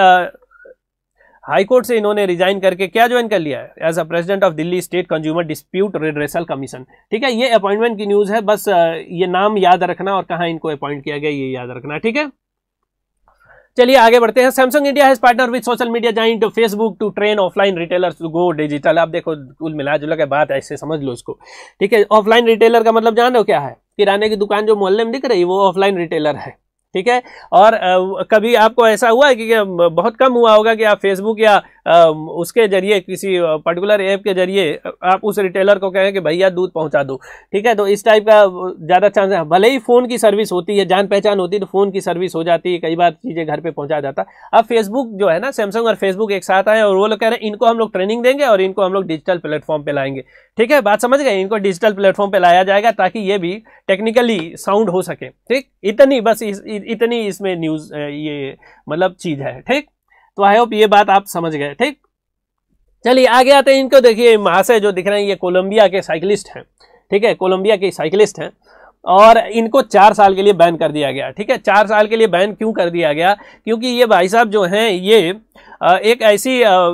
हाई कोर्ट से इन्होंने रिजाइन करके क्या ज्वाइन कर लिया है, as a president of Delhi state consumer dispute redressal commission. ठीक है, ये अपॉइंटमेंट की न्यूज़ है, बस ये नाम याद रखना और कहाँ इनको अपॉइंट किया गया ये याद रखना। ठीक है, चलिए आगे बढ़ते हैं। Samsung India has partner with social media giant Facebook to train offline retailers to go digital. आप देखो कुल मिला जुला के बात ऐसे समझ लो इसको। ठीक है, ऑफलाइन रिटेलर का मतलब जान रहे हो क्या है? किराने की दुकान जो मोहल्ले में दिख रही है वो ऑफलाइन रिटेलर है। ठीक है, और कभी आपको ऐसा हुआ है कि बहुत कम हुआ होगा कि आप फेसबुक या उसके जरिए किसी पर्टिकुलर ऐप के जरिए आप उस रिटेलर को कहें कि भैया दूध पहुंचा दो। ठीक है, तो इस टाइप का ज़्यादा चांस है। भले ही फ़ोन की सर्विस होती है, जान पहचान होती है तो फ़ोन की सर्विस हो जाती है, कई बार चीज़ें घर पे पहुंचा जाता है। अब फेसबुक जो है ना, सैमसंग और फेसबुक एक साथ आए और वो लोग कह रहे हैं इनको हम लोग ट्रेनिंग देंगे और इनको हम लोग डिजिटल प्लेटफॉर्म पर लाएंगे। ठीक है, बात समझ गए? इनको डिजिटल प्लेटफॉर्म पर लाया जाएगा ताकि ये भी टेक्निकली साउंड हो सके। ठीक, इतनी बस इतनी इसमें न्यूज़ ये मतलब चीज़ है। ठीक, तो आई होप ये बात आप समझ गए। ठीक, चलिए आगे आते हैं। इनको देखिए महाशय जो दिख रहे हैं ये कोलंबिया के साइकिलिस्ट हैं। ठीक है, कोलंबिया के साइकिलिस्ट हैं और इनको 4 साल के लिए बैन कर दिया गया। ठीक है, 4 साल के लिए बैन क्यों कर दिया गया? क्योंकि ये भाई साहब जो हैं ये एक ऐसी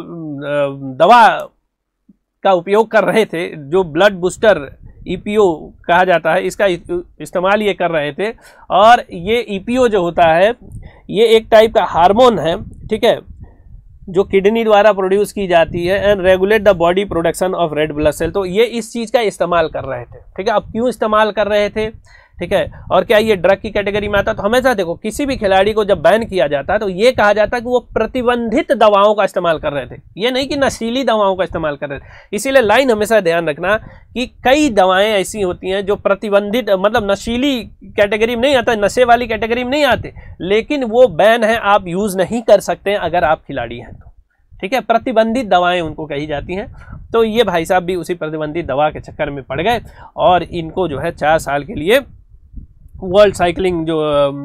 दवा का उपयोग कर रहे थे जो ब्लड बूस्टर EPO कहा जाता है, इसका इस्तेमाल ये कर रहे थे। और ये EPO जो होता है ये एक टाइप का हार्मोन है। ठीक है, जो किडनी द्वारा प्रोड्यूस की जाती है and regulate the body production of red blood cell. तो ये इस चीज़ का इस्तेमाल कर रहे थे। ठीक है, अब क्यों इस्तेमाल कर रहे थे? ठीक है, और क्या ये ड्रग की कैटेगरी में आता? तो हमेशा देखो किसी भी खिलाड़ी को जब बैन किया जाता है तो ये कहा जाता है कि वो प्रतिबंधित दवाओं का इस्तेमाल कर रहे थे, ये नहीं कि नशीली दवाओं का इस्तेमाल कर रहे थे। इसीलिए लाइन हमेशा ध्यान रखना कि कई दवाएं ऐसी होती हैं जो प्रतिबंधित मतलब नशीली कैटेगरी में नहीं आता, नशे वाली कैटेगरी में नहीं आते, लेकिन वो बैन है, आप यूज़ नहीं कर सकते अगर आप खिलाड़ी हैं तो। ठीक है, प्रतिबंधित दवाएं उनको कही जाती हैं। तो ये भाई साहब भी उसी प्रतिबंधित दवा के चक्कर में पड़ गए और इनको जो है 4 साल के लिए वर्ल्ड साइकिलिंग जो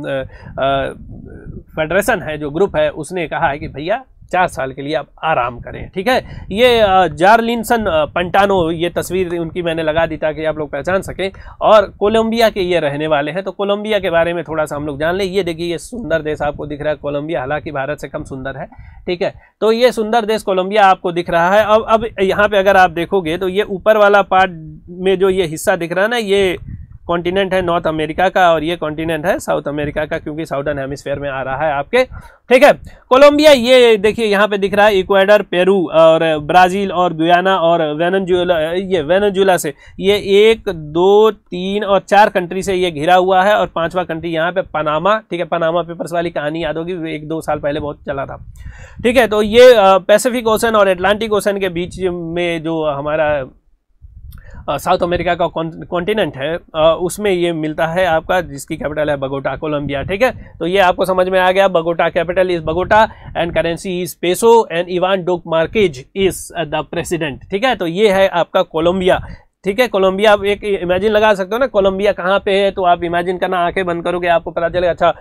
फेडरेशन है, जो ग्रुप है, उसने कहा है कि भैया 4 साल के लिए आप आराम करें। ठीक है, ये जार्लिनसन पंटानो, ये तस्वीर उनकी मैंने लगा दी ताकि आप लोग पहचान सकें, और कोलंबिया के ये रहने वाले हैं। तो कोलंबिया के बारे में थोड़ा सा हम लोग जान लें। ये देखिए ये सुंदर देश आपको दिख रहा है कोलंबिया, हालांकि भारत से कम सुंदर है। ठीक है, तो ये सुंदर देश कोलंबिया आपको दिख रहा है। अब यहाँ पे अगर आप देखोगे तो ये ऊपर वाला पार्ट में जो ये हिस्सा दिख रहा है ना, ये कॉन्टिनेंट है नॉर्थ अमेरिका का और ये कॉन्टिनेंट है साउथ अमेरिका का, क्योंकि साउदर्न हेमिस्फीयर में आ रहा है आपके। ठीक है, कोलंबिया ये देखिए यहाँ पे दिख रहा है इक्वाडोर, पेरू और ब्राज़ील और गुयाना और वेनेजुएला। ये वेनेजुएला से ये 1, 2, 3 और 4 कंट्री से ये घिरा हुआ है और 5वां कंट्री यहाँ पे पनामा। ठीक है, पनामा पेपर्स वाली कहानी याद होगी, 1-2 साल पहले बहुत चला था। ठीक है, तो ये पैसिफिक ओशन और अटलांटिक ओशन के बीच में जो हमारा साउथ अमेरिका का कॉन्टिनेंट है, उसमें ये मिलता है आपका, जिसकी कैपिटल है बगोटा, कोलंबिया। ठीक है, तो ये आपको समझ में आ गया। Bogota capital is Bogota and currency is peso and Ivan Duque Marquez is the president. ठीक है, तो ये है आपका कोलंबिया। ठीक है, कोलंबिया आप एक इमेजिन लगा सकते हो ना, कोलंबिया कहाँ पे है, तो आप इमेजिन करना, आंखें बंद करोगे आपको पता चलेगा। अच्छा,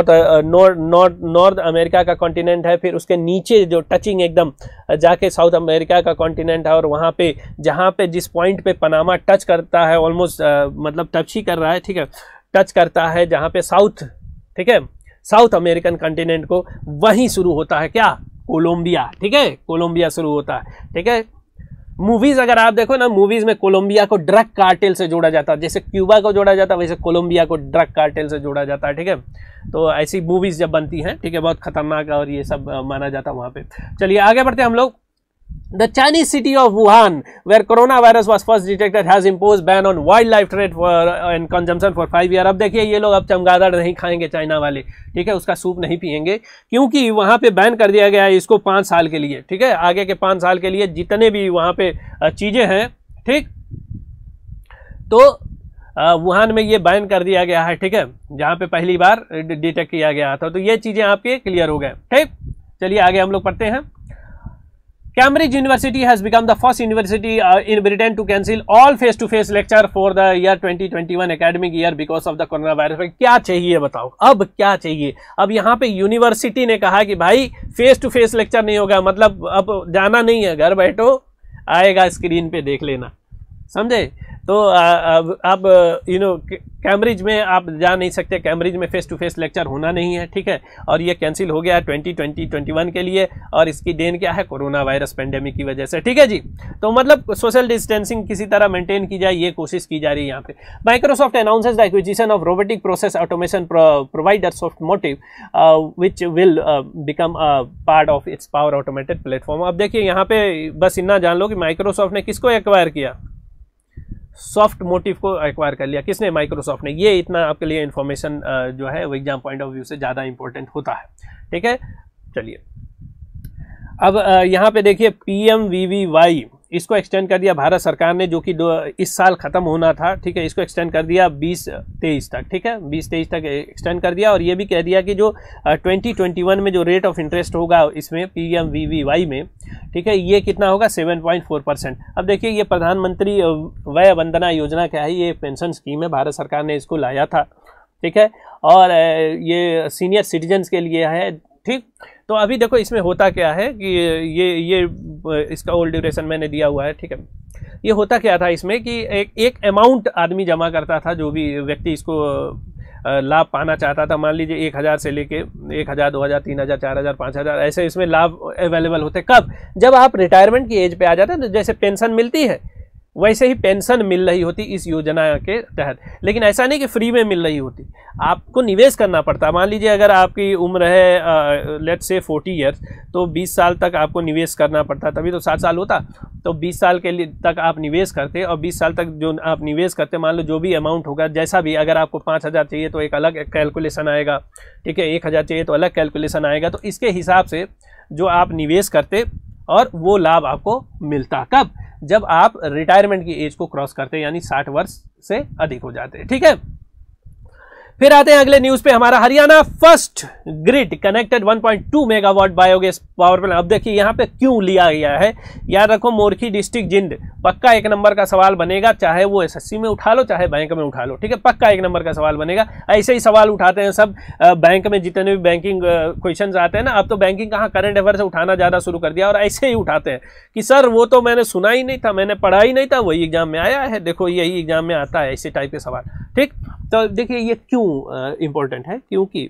नॉर्थ अमेरिका का कॉन्टिनेंट है, फिर उसके नीचे जो टचिंग एकदम जाके साउथ अमेरिका का कॉन्टिनेंट है, और वहाँ पे जहाँ पे जिस पॉइंट पे पनामा टच करता है, ऑलमोस्ट मतलब टच ही कर रहा है। ठीक है, टच करता है जहाँ पे साउथ, ठीक है, साउथ अमेरिकन कॉन्टिनेंट को, वहीं शुरू होता है क्या, कोलंबिया। ठीक है, कोलंबिया शुरू होता है। ठीक है, मूवीज अगर आप देखो ना, मूवीज में कोलंबिया को ड्रग कार्टेल से जोड़ा जाता है, जैसे क्यूबा को जोड़ा जाता है वैसे कोलंबिया को ड्रग कार्टेल से जोड़ा जाता है। ठीक है, तो ऐसी मूवीज जब बनती हैं, ठीक है, बहुत खतरनाक और ये सब माना जाता है वहाँ पे। चलिए आगे बढ़ते हैं हम लोग। The Chinese city of Wuhan, where coronavirus was first detected, has imposed ban on wildlife trade for and consumption for 5 years। अब देखिए ये लोग अब चमगादड़ नहीं खाएंगे चाइना वाले, ठीक है, उसका सूप नहीं पिएंगे, क्योंकि वहाँ पे बैन कर दिया गया है इसको 5 साल के लिए। ठीक है, आगे के 5 साल के लिए जितने भी वहाँ पे चीज़ें हैं, ठीक, तो वुहान में ये बैन कर दिया गया है। ठीक है, जहाँ पे पहली बार डिटेक्ट किया गया था, तो ये चीज़ें आपके क्लियर हो गए। ठीक, चलिए आगे हम लोग पढ़ते हैं। Cambridge University has become the first university in Britain to cancel all face-to-face lecture for the year 2021 academic year because of the coronavirus। क्या चाहिए बताओ, अब क्या चाहिए? अब यहाँ पे यूनिवर्सिटी ने कहा कि भाई फेस टू फेस लेक्चर नहीं होगा, मतलब अब जाना नहीं है, घर बैठो, आएगा स्क्रीन पे देख लेना, समझे? तो अब कैम्ब्रिज में आप जा नहीं सकते, कैम्ब्रिज में फेस टू फेस लेक्चर होना नहीं है। ठीक है, और ये कैंसिल हो गया 2021 के लिए, और इसकी देन क्या है, कोरोना वायरस पेंडेमिक की वजह से। ठीक है जी, तो मतलब सोशल डिस्टेंसिंग किसी तरह मेंटेन की जाए, ये कोशिश की जा रही है यहाँ पे। Microsoft announces the acquisition of robotic process automation provider Softomotive which will become part of its power automated platform. अब देखिए यहाँ पे बस इतना जान लो कि माइक्रोसॉफ्ट ने किसको एक्वायर किया, सॉफ्ट मोटिव को एक्वायर कर लिया। किसने, माइक्रोसॉफ्ट ने। ये इतना आपके लिए इन्फॉर्मेशन जो है वो एग्जाम पॉइंट ऑफ व्यू से ज़्यादा इंपॉर्टेंट होता है। ठीक है, चलिए अब यहाँ पे देखिए PMVVY इसको एक्सटेंड कर दिया भारत सरकार ने, जो कि इस साल ख़त्म होना था। ठीक है, इसको एक्सटेंड कर दिया 2023 तक। ठीक है, 2023 तक एक्सटेंड कर दिया, और ये भी कह दिया कि जो 2021 में जो रेट ऑफ इंटरेस्ट होगा इसमें PMVVY में, ठीक है, ये कितना होगा, 7.4%। अब देखिए ये प्रधानमंत्री वय वंदना योजना क्या है, ये पेंशन स्कीम है, भारत सरकार ने इसको लाया था। ठीक है, और ये सीनियर सिटीजन्स के लिए है। ठीक, तो अभी देखो इसमें होता क्या है कि ये इसका ओल्ड ड्यूरेशन मैंने दिया हुआ है। ठीक है, ये होता क्या था इसमें कि एक अमाउंट आदमी जमा करता था, जो भी व्यक्ति इसको लाभ पाना चाहता था। मान लीजिए 1000 से लेके 1000, 2000, 3000, 4000, 5000 ऐसे इसमें लाभ अवेलेबल होते। कब, जब आप रिटायरमेंट की एज पे आ जाते हैं, तो जैसे पेंशन मिलती है वैसे ही पेंशन मिल रही होती इस योजना के तहत। लेकिन ऐसा नहीं कि फ्री में मिल रही होती, आपको निवेश करना पड़ता। मान लीजिए अगर आपकी उम्र है लेट्स से 40 ईयर्स, तो 20 साल तक आपको निवेश करना पड़ता, तभी तो 7 साल होता। तो 20 साल के लिए तक आप निवेश करते, और 20 साल तक जो आप निवेश करते, मान लो जो भी अमाउंट होगा, जैसा भी, अगर आपको 5000 चाहिए तो एक अलग कैलकुलेशन आएगा। ठीक है, 1000 चाहिए तो अलग कैलकुलेशन आएगा। तो इसके हिसाब से जो आप निवेश करते और वो लाभ आपको मिलता। कब, जब आप रिटायरमेंट की एज को क्रॉस करते, यानी 60 वर्ष से अधिक हो जाते। ठीक है, फिर आते हैं अगले न्यूज पे। हमारा Haryana first grid connected 1.2 megawatt biogas power plant. अब देखिए यहाँ पे क्यों लिया गया है, याद रखो, मोरखी डिस्ट्रिक्ट जिंद, पक्का 1 नंबर का सवाल बनेगा, चाहे वो SSC में उठा लो चाहे बैंक में उठा लो। ठीक है, पक्का 1 नंबर का सवाल बनेगा। ऐसे ही सवाल उठाते हैं सब बैंक में, जितने भी बैंकिंग क्वेश्चन आते हैं ना। अब तो बैंकिंग कहाँ, करंट अफेयर से उठाना ज़्यादा शुरू कर दिया, और ऐसे ही उठाते हैं कि सर वो तो मैंने सुना ही नहीं था, मैंने पढ़ा ही नहीं था, वही एग्जाम में आया है, देखो यही एग्जाम में आता है, ऐसे टाइप के सवाल। ठीक, तो देखिए ये क्यों इम्पोर्टेंट है, क्योंकि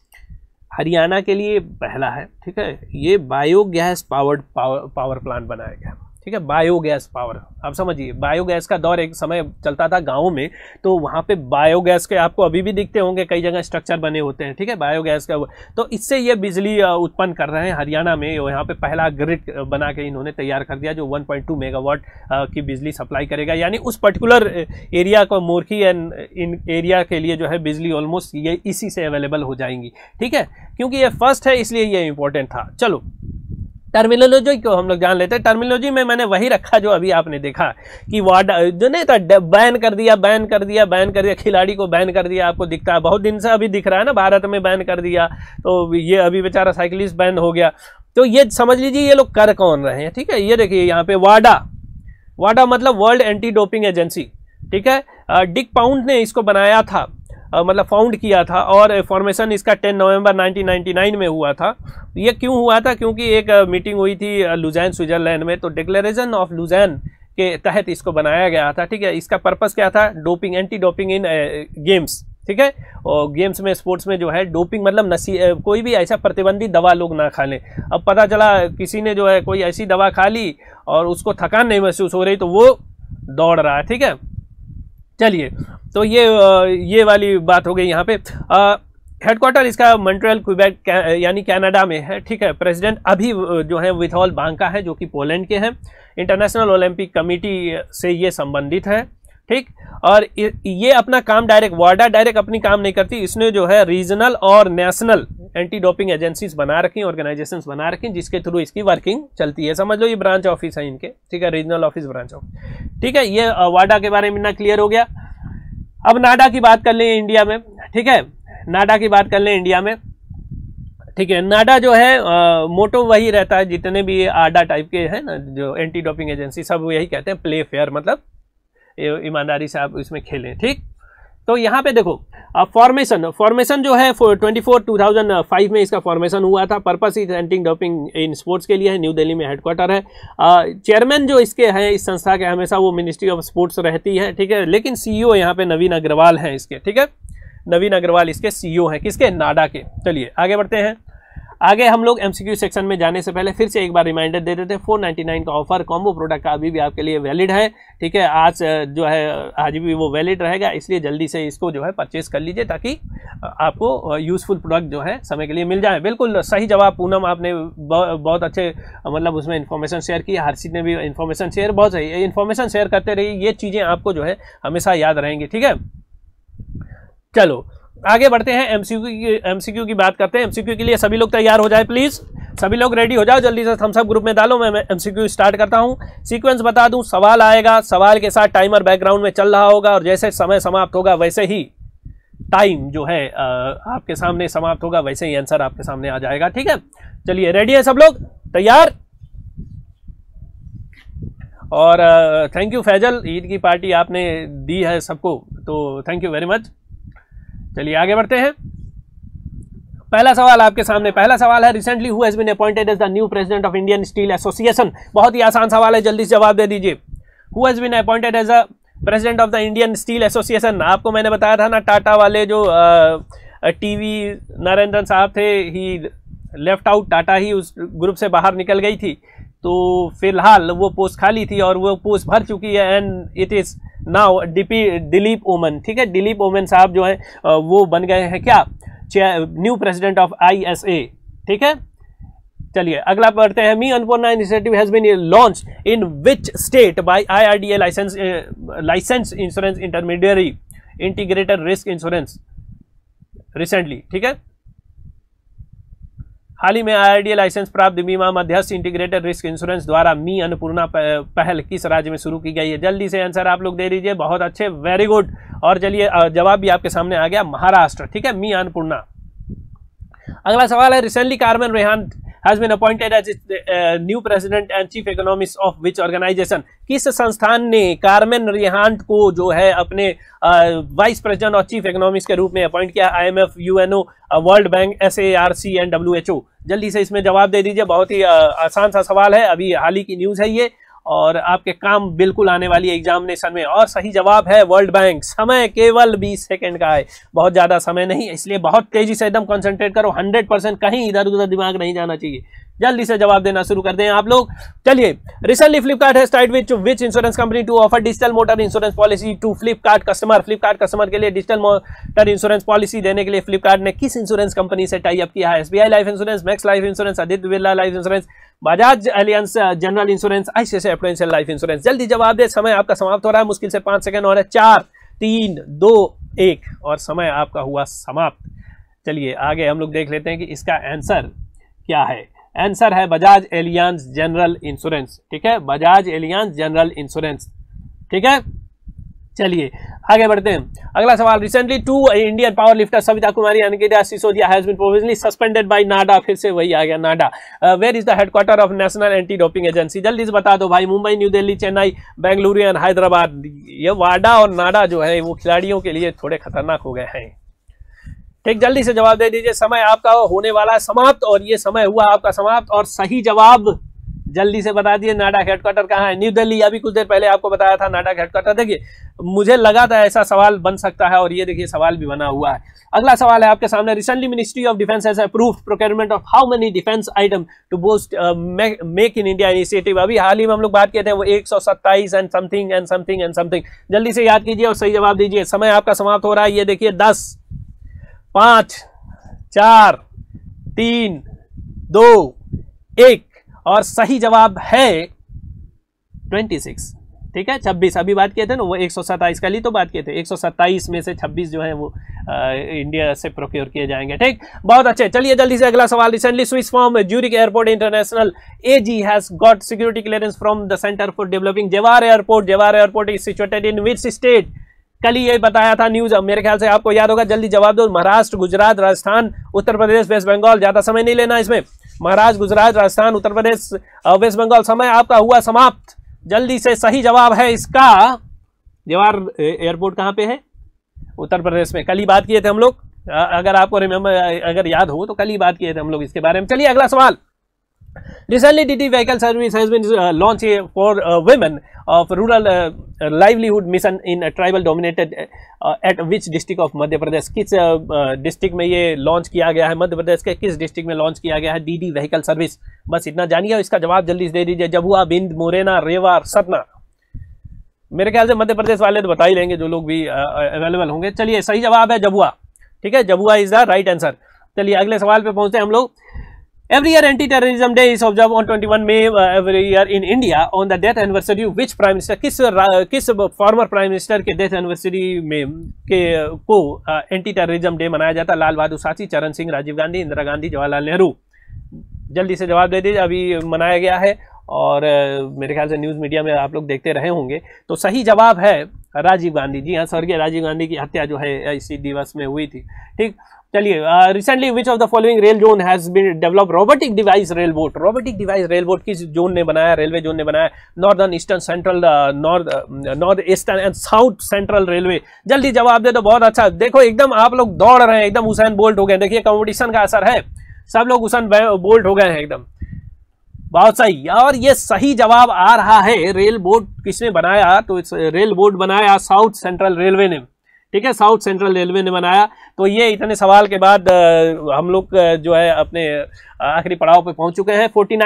हरियाणा के लिए पहला है। ठीक है, ये बायोगैस पावर प्लांट बनाया गया। ठीक है, बायोगैस पावर, आप समझिए, बायोगैस का दौर एक समय चलता था गाँव में, तो वहाँ पे बायोगैस के आपको अभी भी दिखते होंगे, कई जगह स्ट्रक्चर बने होते हैं। ठीक है, बायोगैस का, तो इससे ये बिजली उत्पन्न कर रहे हैं हरियाणा में। यहाँ पे पहला ग्रिड बना के इन्होंने तैयार कर दिया, जो 1.2 मेगावाट की बिजली सप्लाई करेगा, यानी उस पर्टिकुलर एरिया को, मोरखी एंड इन एरिया के लिए जो है बिजली ऑलमोस्ट ये इसी से अवेलेबल हो जाएंगी। ठीक है, क्योंकि ये फर्स्ट है इसलिए ये इंपॉर्टेंट था। चलो टर्मिनोलॉजी को हम लोग जान लेते हैं। टर्मिनोलॉजी में मैंने वही रखा जो अभी आपने देखा कि वाडा जो नहीं था, बैन कर दिया, खिलाड़ी को बैन कर दिया, आपको दिखता है बहुत दिन से अभी दिख रहा है ना, भारत में बैन कर दिया, तो ये अभी बेचारा साइकिलिस्ट बैन हो गया। तो ये समझ लीजिए ये लोग कर कौन रहे हैं, ठीक है। ये देखिए यहाँ पे वाडा मतलब वर्ल्ड एंटी डोपिंग एजेंसी, ठीक है। डिक पाउंड ने इसको बनाया था, मतलब फाउंड किया था, और फॉर्मेशन इसका 10 नवंबर 1999 में हुआ था। ये क्यों हुआ था? क्योंकि एक मीटिंग हुई थी लुज़ैन स्विट्जरलैंड में, तो डिक्लेरेशन ऑफ लुज़ैन के तहत इसको बनाया गया था, ठीक है। इसका पर्पस क्या था? Doping, anti doping in games, ठीक है। और गेम्स में, स्पोर्ट्स में जो है डोपिंग मतलब कोई भी ऐसा प्रतिबंधित दवा लोग ना खा लें। अब पता चला किसी ने जो है कोई ऐसी दवा खा ली और उसको थकान नहीं महसूस हो रही, तो वो दौड़ रहा है, ठीक है। चलिए, तो ये वाली बात हो गई। यहाँ पे हेडक्वार्टर इसका मॉन्ट्रियल, क्वेबेक यानी कनाडा में है, ठीक है। प्रेसिडेंट अभी जो है विथॉल बांका है, जो कि पोलैंड के हैं। इंटरनेशनल ओलंपिक कमेटी से ये संबंधित है, ठीक। और ये अपना काम वाडा डायरेक्ट अपनी काम नहीं करती, इसने जो है रीजनल और नेशनल एंटी डोपिंग एजेंसीज बना रखी, ऑर्गेनाइजेशंस बना रखी, जिसके थ्रू इसकी वर्किंग चलती है। समझ लो ये ब्रांच ऑफिस है इनके, ठीक है, रीजनल ऑफिस, ब्रांच ऑफिस, ठीक है। ये वाडा के बारे में ना क्लियर हो गया। अब नाडा की बात कर लें इंडिया में, ठीक है। नाडा की बात कर लें इंडिया में, ठीक है। नाडा जो है मोटो वही रहता है, जितने भी आडा टाइप के हैं ना जो एंटी डोपिंग एजेंसी, सब यही कहते हैं प्ले फेयर, मतलब ईमानदारी से आप इसमें खेलें, ठीक। तो यहाँ पे देखो फॉर्मेशन जो है 2005 में इसका फॉर्मेशन हुआ था। Purpose is anti doping in sports के लिए है, न्यू दिल्ली में हेडक्वार्टर है। चेयरमैन जो इसके हैं इस संस्था के, हमेशा वो मिनिस्ट्री ऑफ स्पोर्ट्स रहती है, ठीक है। लेकिन सीईओ यहाँ पे नवीन अग्रवाल हैं इसके, ठीक है। नवीन अग्रवाल इसके सीईओ हैं, किसके? नाडा के। चलिए आगे बढ़ते हैं। आगे हम लोग एमसीक्यू सेक्शन में जाने से पहले फिर से एक बार रिमाइंडर दे देते हैं, 499 का ऑफर कॉम्बो प्रोडक्ट का अभी भी आपके लिए वैलिड है, ठीक है। आज जो है आज भी वो वैलिड रहेगा, इसलिए जल्दी से इसको जो है परचेज कर लीजिए, ताकि आपको यूजफुल प्रोडक्ट जो है समय के लिए मिल जाए। बिल्कुल सही जवाब पूनम, आपने बहुत अच्छे मतलब उसमें इन्फॉर्मेशन शेयर की। हर्षित ने भी इन्फॉर्मेशन शेयर, बहुत सही इन्फॉर्मेशन शेयर करते रहिए, ये चीज़ें आपको जो है हमेशा याद रहेंगी, ठीक है। चलो आगे बढ़ते हैं, एमसीक्यू की बात करते हैं। एमसीक्यू के लिए सभी लोग तैयार हो जाए प्लीज, सभी लोग रेडी हो जाओ, जल्दी से थम्स अप ग्रुप में डालो। मैं एमसीक्यू स्टार्ट करता हूं। सीक्वेंस बता दूं, सवाल आएगा, सवाल के साथ टाइमर बैकग्राउंड में चल रहा होगा, और जैसे समय समाप्त होगा वैसे ही टाइम जो है आपके सामने समाप्त होगा, वैसे ही आंसर आपके सामने आ जाएगा, ठीक है। चलिए रेडी है सब लोग, तैयार? और थैंक यू फैजल, ईद की पार्टी आपने दी है सबको, तो थैंक यू वेरी मच। चलिए आगे बढ़ते हैं। पहला सवाल आपके सामने, पहला सवाल है, recently who has been appointed as the new president of Indian steel association. बहुत ही आसान सवाल है, जल्दी से जवाब दे दीजिए। Who has been appointed as a president of the Indian steel association. आपको मैंने बताया था ना, टाटा वाले जो टीवी नरेंद्रन साहब थे, ही लेफ्ट आउट, टाटा ही उस ग्रुप से बाहर निकल गई थी, तो फिलहाल वो पोस्ट खाली थी और वो पोस्ट भर चुकी है, and it is now Dilip Oommen, ठीक है। दिलीप ओमन साहब जो है वो बन गए हैं क्या? न्यू प्रेसिडेंट ऑफ ISA, ठीक है। चलिए अगला बढ़ते हैं। Mee Annapurna initiative has been launch in which state by IRDA license insurance intermediary integrated risk insurance recently, ठीक है। हाल ही में IRDA लाइसेंस प्राप्त बीमा मध्यस्थ इंटीग्रेटेड रिस्क इंश्योरेंस द्वारा मी अन्नपूर्णा पहल किस राज्य में शुरू की गई है? जल्दी से आंसर आप लोग दे दीजिए, बहुत अच्छे, वेरी गुड। और चलिए जवाब भी आपके सामने आ गया, महाराष्ट्र, ठीक है, मी अन्नपूर्णा। अगला सवाल है, recently Carmen Reinhart has been appointed as new president and chief economist of which organization। किस संस्थान ने कार्मेन रेहान को जो है अपने वाइस प्रेसिडेंट और चीफ इकोनॉमिस्ट के रूप में अपॉइंट किया? IMF, UNO, world bank, SARC and WHO। जल्दी से इसमें जवाब दे दीजिए, बहुत ही आसान सा सवाल है, अभी हाल ही की न्यूज़ है ये, और आपके काम बिल्कुल आने वाली एग्जामिनेशन में। और सही जवाब है वर्ल्ड बैंक। समय केवल 20 सेकंड का है, बहुत ज़्यादा समय नहीं, इसलिए बहुत तेजी से एकदम कंसंट्रेट करो, 100%, कहीं इधर उधर दिमाग नहीं जाना चाहिए। जल्दी से जवाब देना शुरू कर दें आप लोग। चलिए, recently Flipkart has tied which insurance company to offer digital motor insurance policy to Flipkart customer. Flipkart customer के लिए डिजिटल मोटर इंश्योरेंस पॉलिसी देने के लिए फ्लिपकार्ट ने किस इंश्योरेंस कंपनी से टाई अप किया है? SBI life insurance, Max life insurance, Aditya Birla life insurance, Bajaj Allianz general insurance, ICICI prudential life insurance. जल्दी जवाब दे, समय आपका समाप्त हो रहा है, मुश्किल से 5 सेकंड और है, 4, 3, 2, 1, और समय आपका हुआ समाप्त। चलिए आगे हम लोग देख लेते हैं कि इसका आंसर क्या है। आंसर है बजाज एलियांज जनरल इंश्योरेंस। ठीक है, बजाज एलियांज जनरल इंश्योरेंस। ठीक है, चलिए आगे बढ़ते हैं। अगला सवाल, recently 2 Indian power lifter Savita Kumari Ankita Sisodia has been provisionally suspended by NADA. फिर से वही आ गया NADA. Where is the headquarter of national anti doping agency? जल्दी से बता दो भाई। Mumbai, new Delhi, Chennai, Bengaluru and Hyderabad. ये वाडा और नाडा जो है वो खिलाड़ियों के लिए थोड़े खतरनाक हो गए हैं। ठीक, जल्दी से जवाब दे दीजिए, समय आपका होने वाला है समाप्त और ये समय हुआ आपका समाप्त। और सही जवाब जल्दी से बता दिए, नाडा हेडक्वार्टर कहाँ है? न्यू दिल्ली। अभी कुछ देर पहले आपको बताया था नाडा हेडक्वार्टर। देखिए मुझे लगा था ऐसा सवाल बन सकता है और ये देखिए सवाल भी बना हुआ है। अगला सवाल है आपके सामने, recently ministry of defence has approved procurement of how many defence item to boost make in India initiative? अभी हाल ही में हम लोग बात किए थे वो 127 and something and something and something. जल्दी से याद कीजिए और सही जवाब दीजिए। समय आपका समाप्त हो रहा है। ये देखिए 10, 5, 4, 3, 2, 1 और सही जवाब है 26। ठीक है, 26 अभी बात किए थे ना, वो 127 का ही तो बात किए थे। 127 में से 26 जो है वो इंडिया से प्रोक्योर किए जाएंगे। ठीक, बहुत अच्छे। चलिए जल्दी से अगला सवाल, recently Swiss firm Zurich airport international AG has got security clearance from the centre for developing Jewar airport. Jewar airport is situated in which state? कल ही ये बताया था न्यूज, मेरे ख्याल से आपको याद होगा। जल्दी जवाब दो। महाराष्ट्र, गुजरात, राजस्थान, उत्तर प्रदेश, वेस्ट बंगाल। ज्यादा समय नहीं लेना इसमें। महाराष्ट्र, गुजरात, राजस्थान, उत्तर प्रदेश, वेस्ट बंगाल। समय आपका हुआ समाप्त। जल्दी से सही जवाब है इसका, जवाहर एयरपोर्ट कहाँ पे है? उत्तर प्रदेश में। कल ही बात किए थे हम लोग, अगर आपको रिमेंबर, अगर याद हो तो कल ही बात किए थे हम लोग इसके बारे में। चलिए अगला सवाल, recently DD vehicle service has been launched for women of rural livelihood mission in a tribal dominated at which district of Madhya Pradesh? किस डिस्ट्रिक्ट में ये लॉन्च किया गया है? मध्य प्रदेश के किस डिस्ट्रिक्ट में लॉन्च किया गया है डीडी व्हीकल सर्विस? बस इतना जानिए, इसका जवाब जल्दी से दे दीजिए। जबुआ, भिंड, मुरैना, रेवा, सतना। मेरे ख्याल से मध्य प्रदेश वाले तो बता ही लेंगे जो लोग भी अवेलेबल होंगे। चलिए सही जवाब है जबुआ। ठीक है, Jhabua is the right answer. चलिए अगले सवाल पे पहुंचते हैं हम लोग। Every year anti-terrorism day is observed on 21 May every year in India on the death anniversary of which prime minister? किस फॉर्मर प्राइम मिनिस्टर के डेथ एनिवर्सरी में को एंटी टेररिज्म डे मनाया जाता है? लाल बहादुर शास्त्री, चरण सिंह, राजीव गांधी, इंदिरा गांधी, जवाहरलाल नेहरू। जल्दी से जवाब दे दीजिए। अभी मनाया गया है और मेरे ख्याल से न्यूज़ मीडिया में आप लोग देखते रहे होंगे। तो सही जवाब है राजीव गांधी। जी हाँ, स्वर्गीय राजीव गांधी की हत्या जो है इसी दिवस में हुई थी। ठीक, चलिए recently which of the following rail zone has been develop robotic device rail bot? Robotic device rail bot किस जोन ने बनाया, रेलवे जोन ने बनाया? Northern, eastern, central, north eastern and south central railway. जल्दी जवाब दे दो। बहुत अच्छा, देखो एकदम आप लोग दौड़ रहे हैं, एकदम हुसैन बोल्ट हो गए। देखिए कंपटीशन का असर है, सब लोग हुसैन बोल्ट हो गए हैं एकदम। बहुत सही, और ये सही जवाब आ रहा है। रेल बोट किसने बनाया? तो रेल बोट बनाया साउथ सेंट्रल रेलवे ने। ठीक है, साउथ सेंट्रल रेलवे ने बनाया। तो ये इतने सवाल के बाद हम लोग जो है अपने आखिरी पड़ाव पे पहुंच चुके हैं।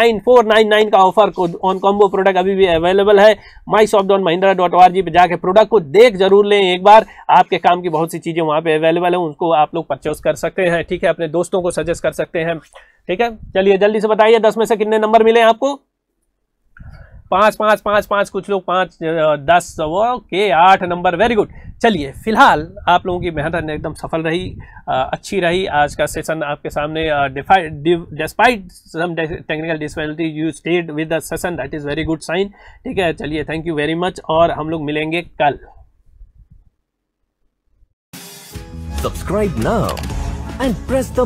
499 का ऑफर ऑन कॉम्बो प्रोडक्ट अभी भी अवेलेबल है। myshop.mahindra.org पे जाके प्रोडक्ट को देख जरूर लें एक बार। आपके काम की बहुत सी चीज़ें वहाँ पे अवेलेबल है, उनको आप लोग परचेस कर सकते हैं। ठीक है, अपने दोस्तों को सजेस्ट कर सकते हैं। ठीक है, चलिए जल्दी से बताइए 10 में से कितने नंबर मिले आपको? 5 5 5 5, कुछ लोग 5 10, ओके 8 नंबर, वेरी गुड। चलिए फिलहाल आप लोगों की मेहनत एकदम सफल रही, अच्छी रही। आज का सेशन आपके सामने despite some technical disability you stayed with the session, that is very good sign. ठीक है, चलिए थैंक यू वेरी मच और हम लोग मिलेंगे कल। Subscribe now and press the